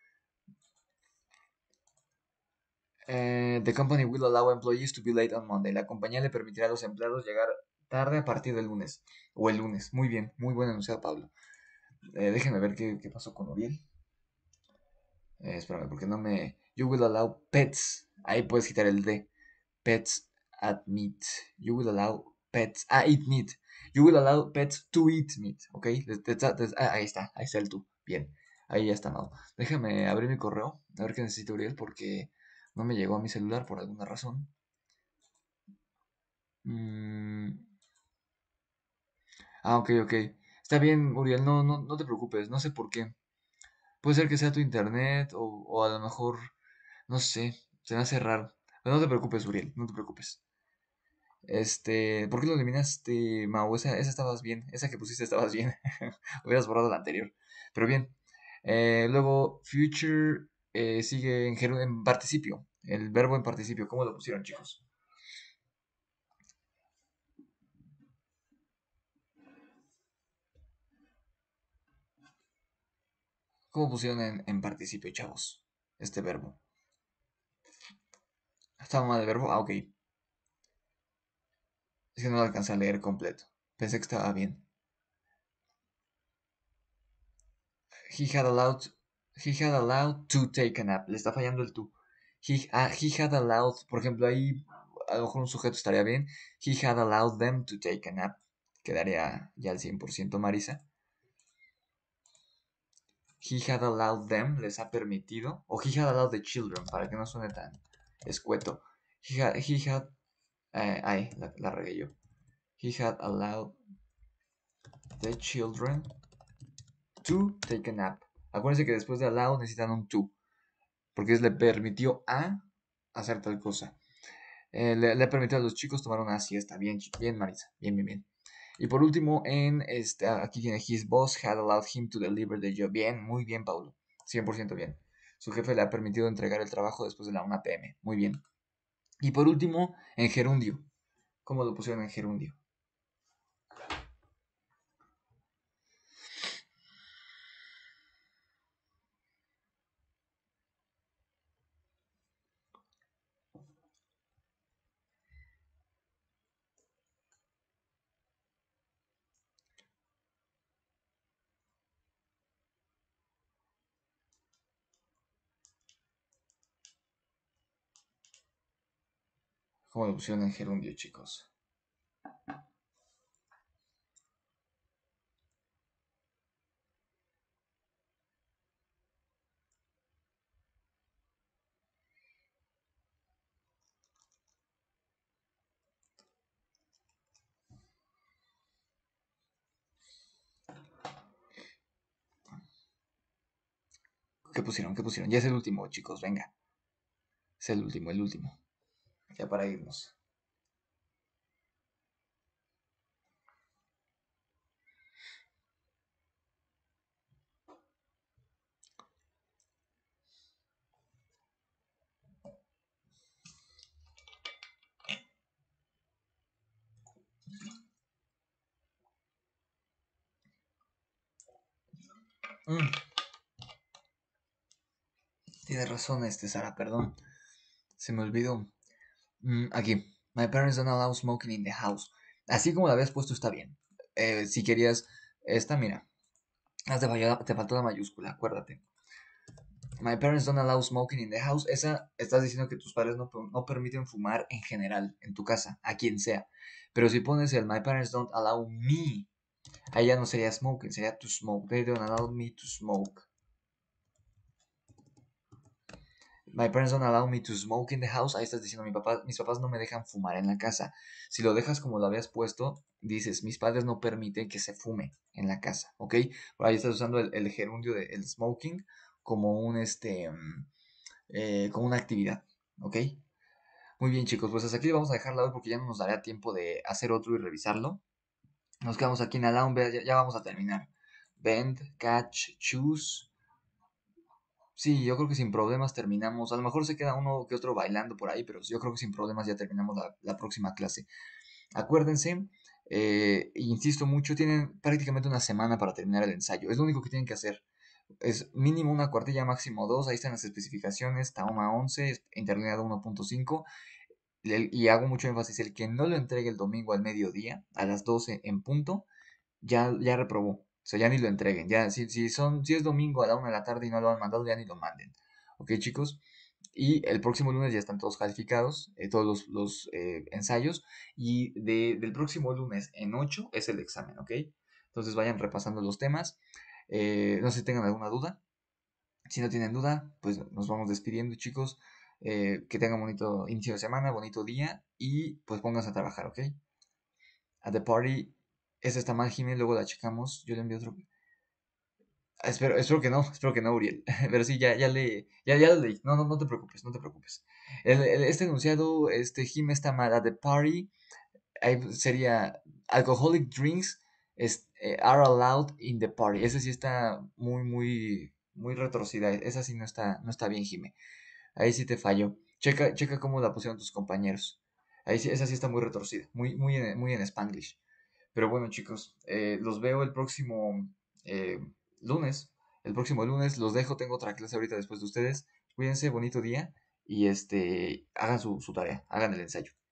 The company will allow employees to be late on Monday. La compañía le permitirá a los empleados llegar tarde a partir del lunes. O el lunes. Muy bien, muy buen enunciado, Pablo. Déjenme ver qué pasó con Uriel. Espérame, porque no me. You will allow pets. Ahí puedes quitar el D. Pets at meat. You will allow pets. Eat meat. You will allow pets to eat meat. ¿Ok? Ahí está. Ahí está el tú. Bien. Ahí ya está, no. Déjame abrir mi correo. A ver qué necesito, Uriel, porque no me llegó a mi celular por alguna razón. Mm, ok, ok. Está bien, Uriel, no te preocupes. No sé por qué. Puede ser que sea tu internet o a lo mejor, no sé, se me hace raro. Pero no te preocupes, Uriel, no te preocupes. ¿Por qué lo eliminaste, Mau? Esa estabas bien, esa que pusiste estabas bien. Hubieras borrado la anterior. Pero bien. Luego, future sigue en participio. El verbo en participio. ¿Cómo lo pusieron, chicos? ¿Cómo pusieron en participio, chavos? Este verbo. ¿Estaba mal el verbo? Ok. Es que no lo alcancé a leer completo. Pensé que estaba bien. He had allowed, he had allowed to take a nap. Le está fallando el to. He had allowed, por ejemplo, ahí a lo mejor un sujeto estaría bien. He had allowed them to take a nap. Quedaría ya al 100% Marisa. He had allowed them, les ha permitido. O he had allowed the children, para que no suene tan escueto. He had la regué yo. He had allowed the children to take a nap. Acuérdense que después de allow necesitan un to. Porque le permitió a hacer tal cosa. Le permitió a los chicos tomar una siesta. Bien, bien, Marisa. Bien, bien, bien. Y por último, aquí tiene his boss had allowed him to deliver the job. Bien, muy bien, Paulo. 100% bien. Su jefe le ha permitido entregar el trabajo después de la 1 p.m. Muy bien. Y por último, en gerundio. ¿Cómo lo pusieron en gerundio? ¿Cómo lo pusieron en gerundio, chicos? ¿Qué pusieron? ¿Qué pusieron? Ya es el último, chicos. Venga. Es el último, el último. Ya para irnos. Mm. Tienes razón, Sara, perdón. Se me olvidó. Aquí. My parents don't allow smoking in the house. Así como la habías puesto está bien. Si querías esta, mira. Te faltó la mayúscula, acuérdate. My parents don't allow smoking in the house. Esa estás diciendo que tus padres no permiten fumar en general en tu casa, a quien sea. Pero si pones el My parents don't allow me, ahí ya no sería smoking, sería to smoke. They don't allow me to smoke. My parents don't allow me to smoke in the house. Ahí estás diciendo, mis papás no me dejan fumar en la casa. Si lo dejas como lo habías puesto, dices, mis padres no permiten que se fume en la casa, ¿ok? Por ahí estás usando el gerundio de el smoking como como una actividad, ¿ok? Muy bien, chicos, pues hasta aquí vamos a dejarla hoy porque ya no nos dará tiempo de hacer otro y revisarlo. Nos quedamos aquí en allow, ya vamos a terminar. Bend, catch, choose. Sí, yo creo que sin problemas terminamos. A lo mejor se queda uno que otro bailando por ahí, pero yo creo que sin problemas ya terminamos la próxima clase. Acuérdense, insisto mucho, tienen prácticamente una semana para terminar el ensayo. Es lo único que tienen que hacer. Es mínimo una cuartilla, máximo dos. Ahí están las especificaciones, Tahoma 11, interlineado 1.5. Y hago mucho énfasis, el que no lo entregue el domingo al mediodía, a las 12 en punto, ya reprobó. O sea, ya ni lo entreguen. Ya, si es domingo a la 1 de la tarde y no lo han mandado, ya ni lo manden. ¿Ok, chicos? Y el próximo lunes ya están todos calificados, todos los ensayos. Y del próximo lunes en 8 es el examen, ¿ok? Entonces vayan repasando los temas. No sé si tengan alguna duda. Si no tienen duda, pues nos vamos despidiendo, chicos. Que tengan bonito inicio de semana, bonito día. Y pues pónganse a trabajar, ¿ok? At the party. Esta está mal, Jimmy, luego la checamos. Yo le envío otro. Espero que no, Uriel. Pero sí, ya lo leí. No te preocupes, no te preocupes. Este enunciado, Jim está mal. At the party, ahí sería alcoholic drinks are allowed in the party. Ese sí está muy retorcida. Esa sí no está bien, Jime. Ahí sí te falló. Checa cómo la pusieron tus compañeros. Ahí sí, esa sí está muy retorcida, muy en Spanglish. Pero bueno, chicos, los veo el próximo eh, lunes. El próximo lunes los dejo. Tengo otra clase ahorita después de ustedes. Cuídense, bonito día y hagan su tarea, hagan el ensayo.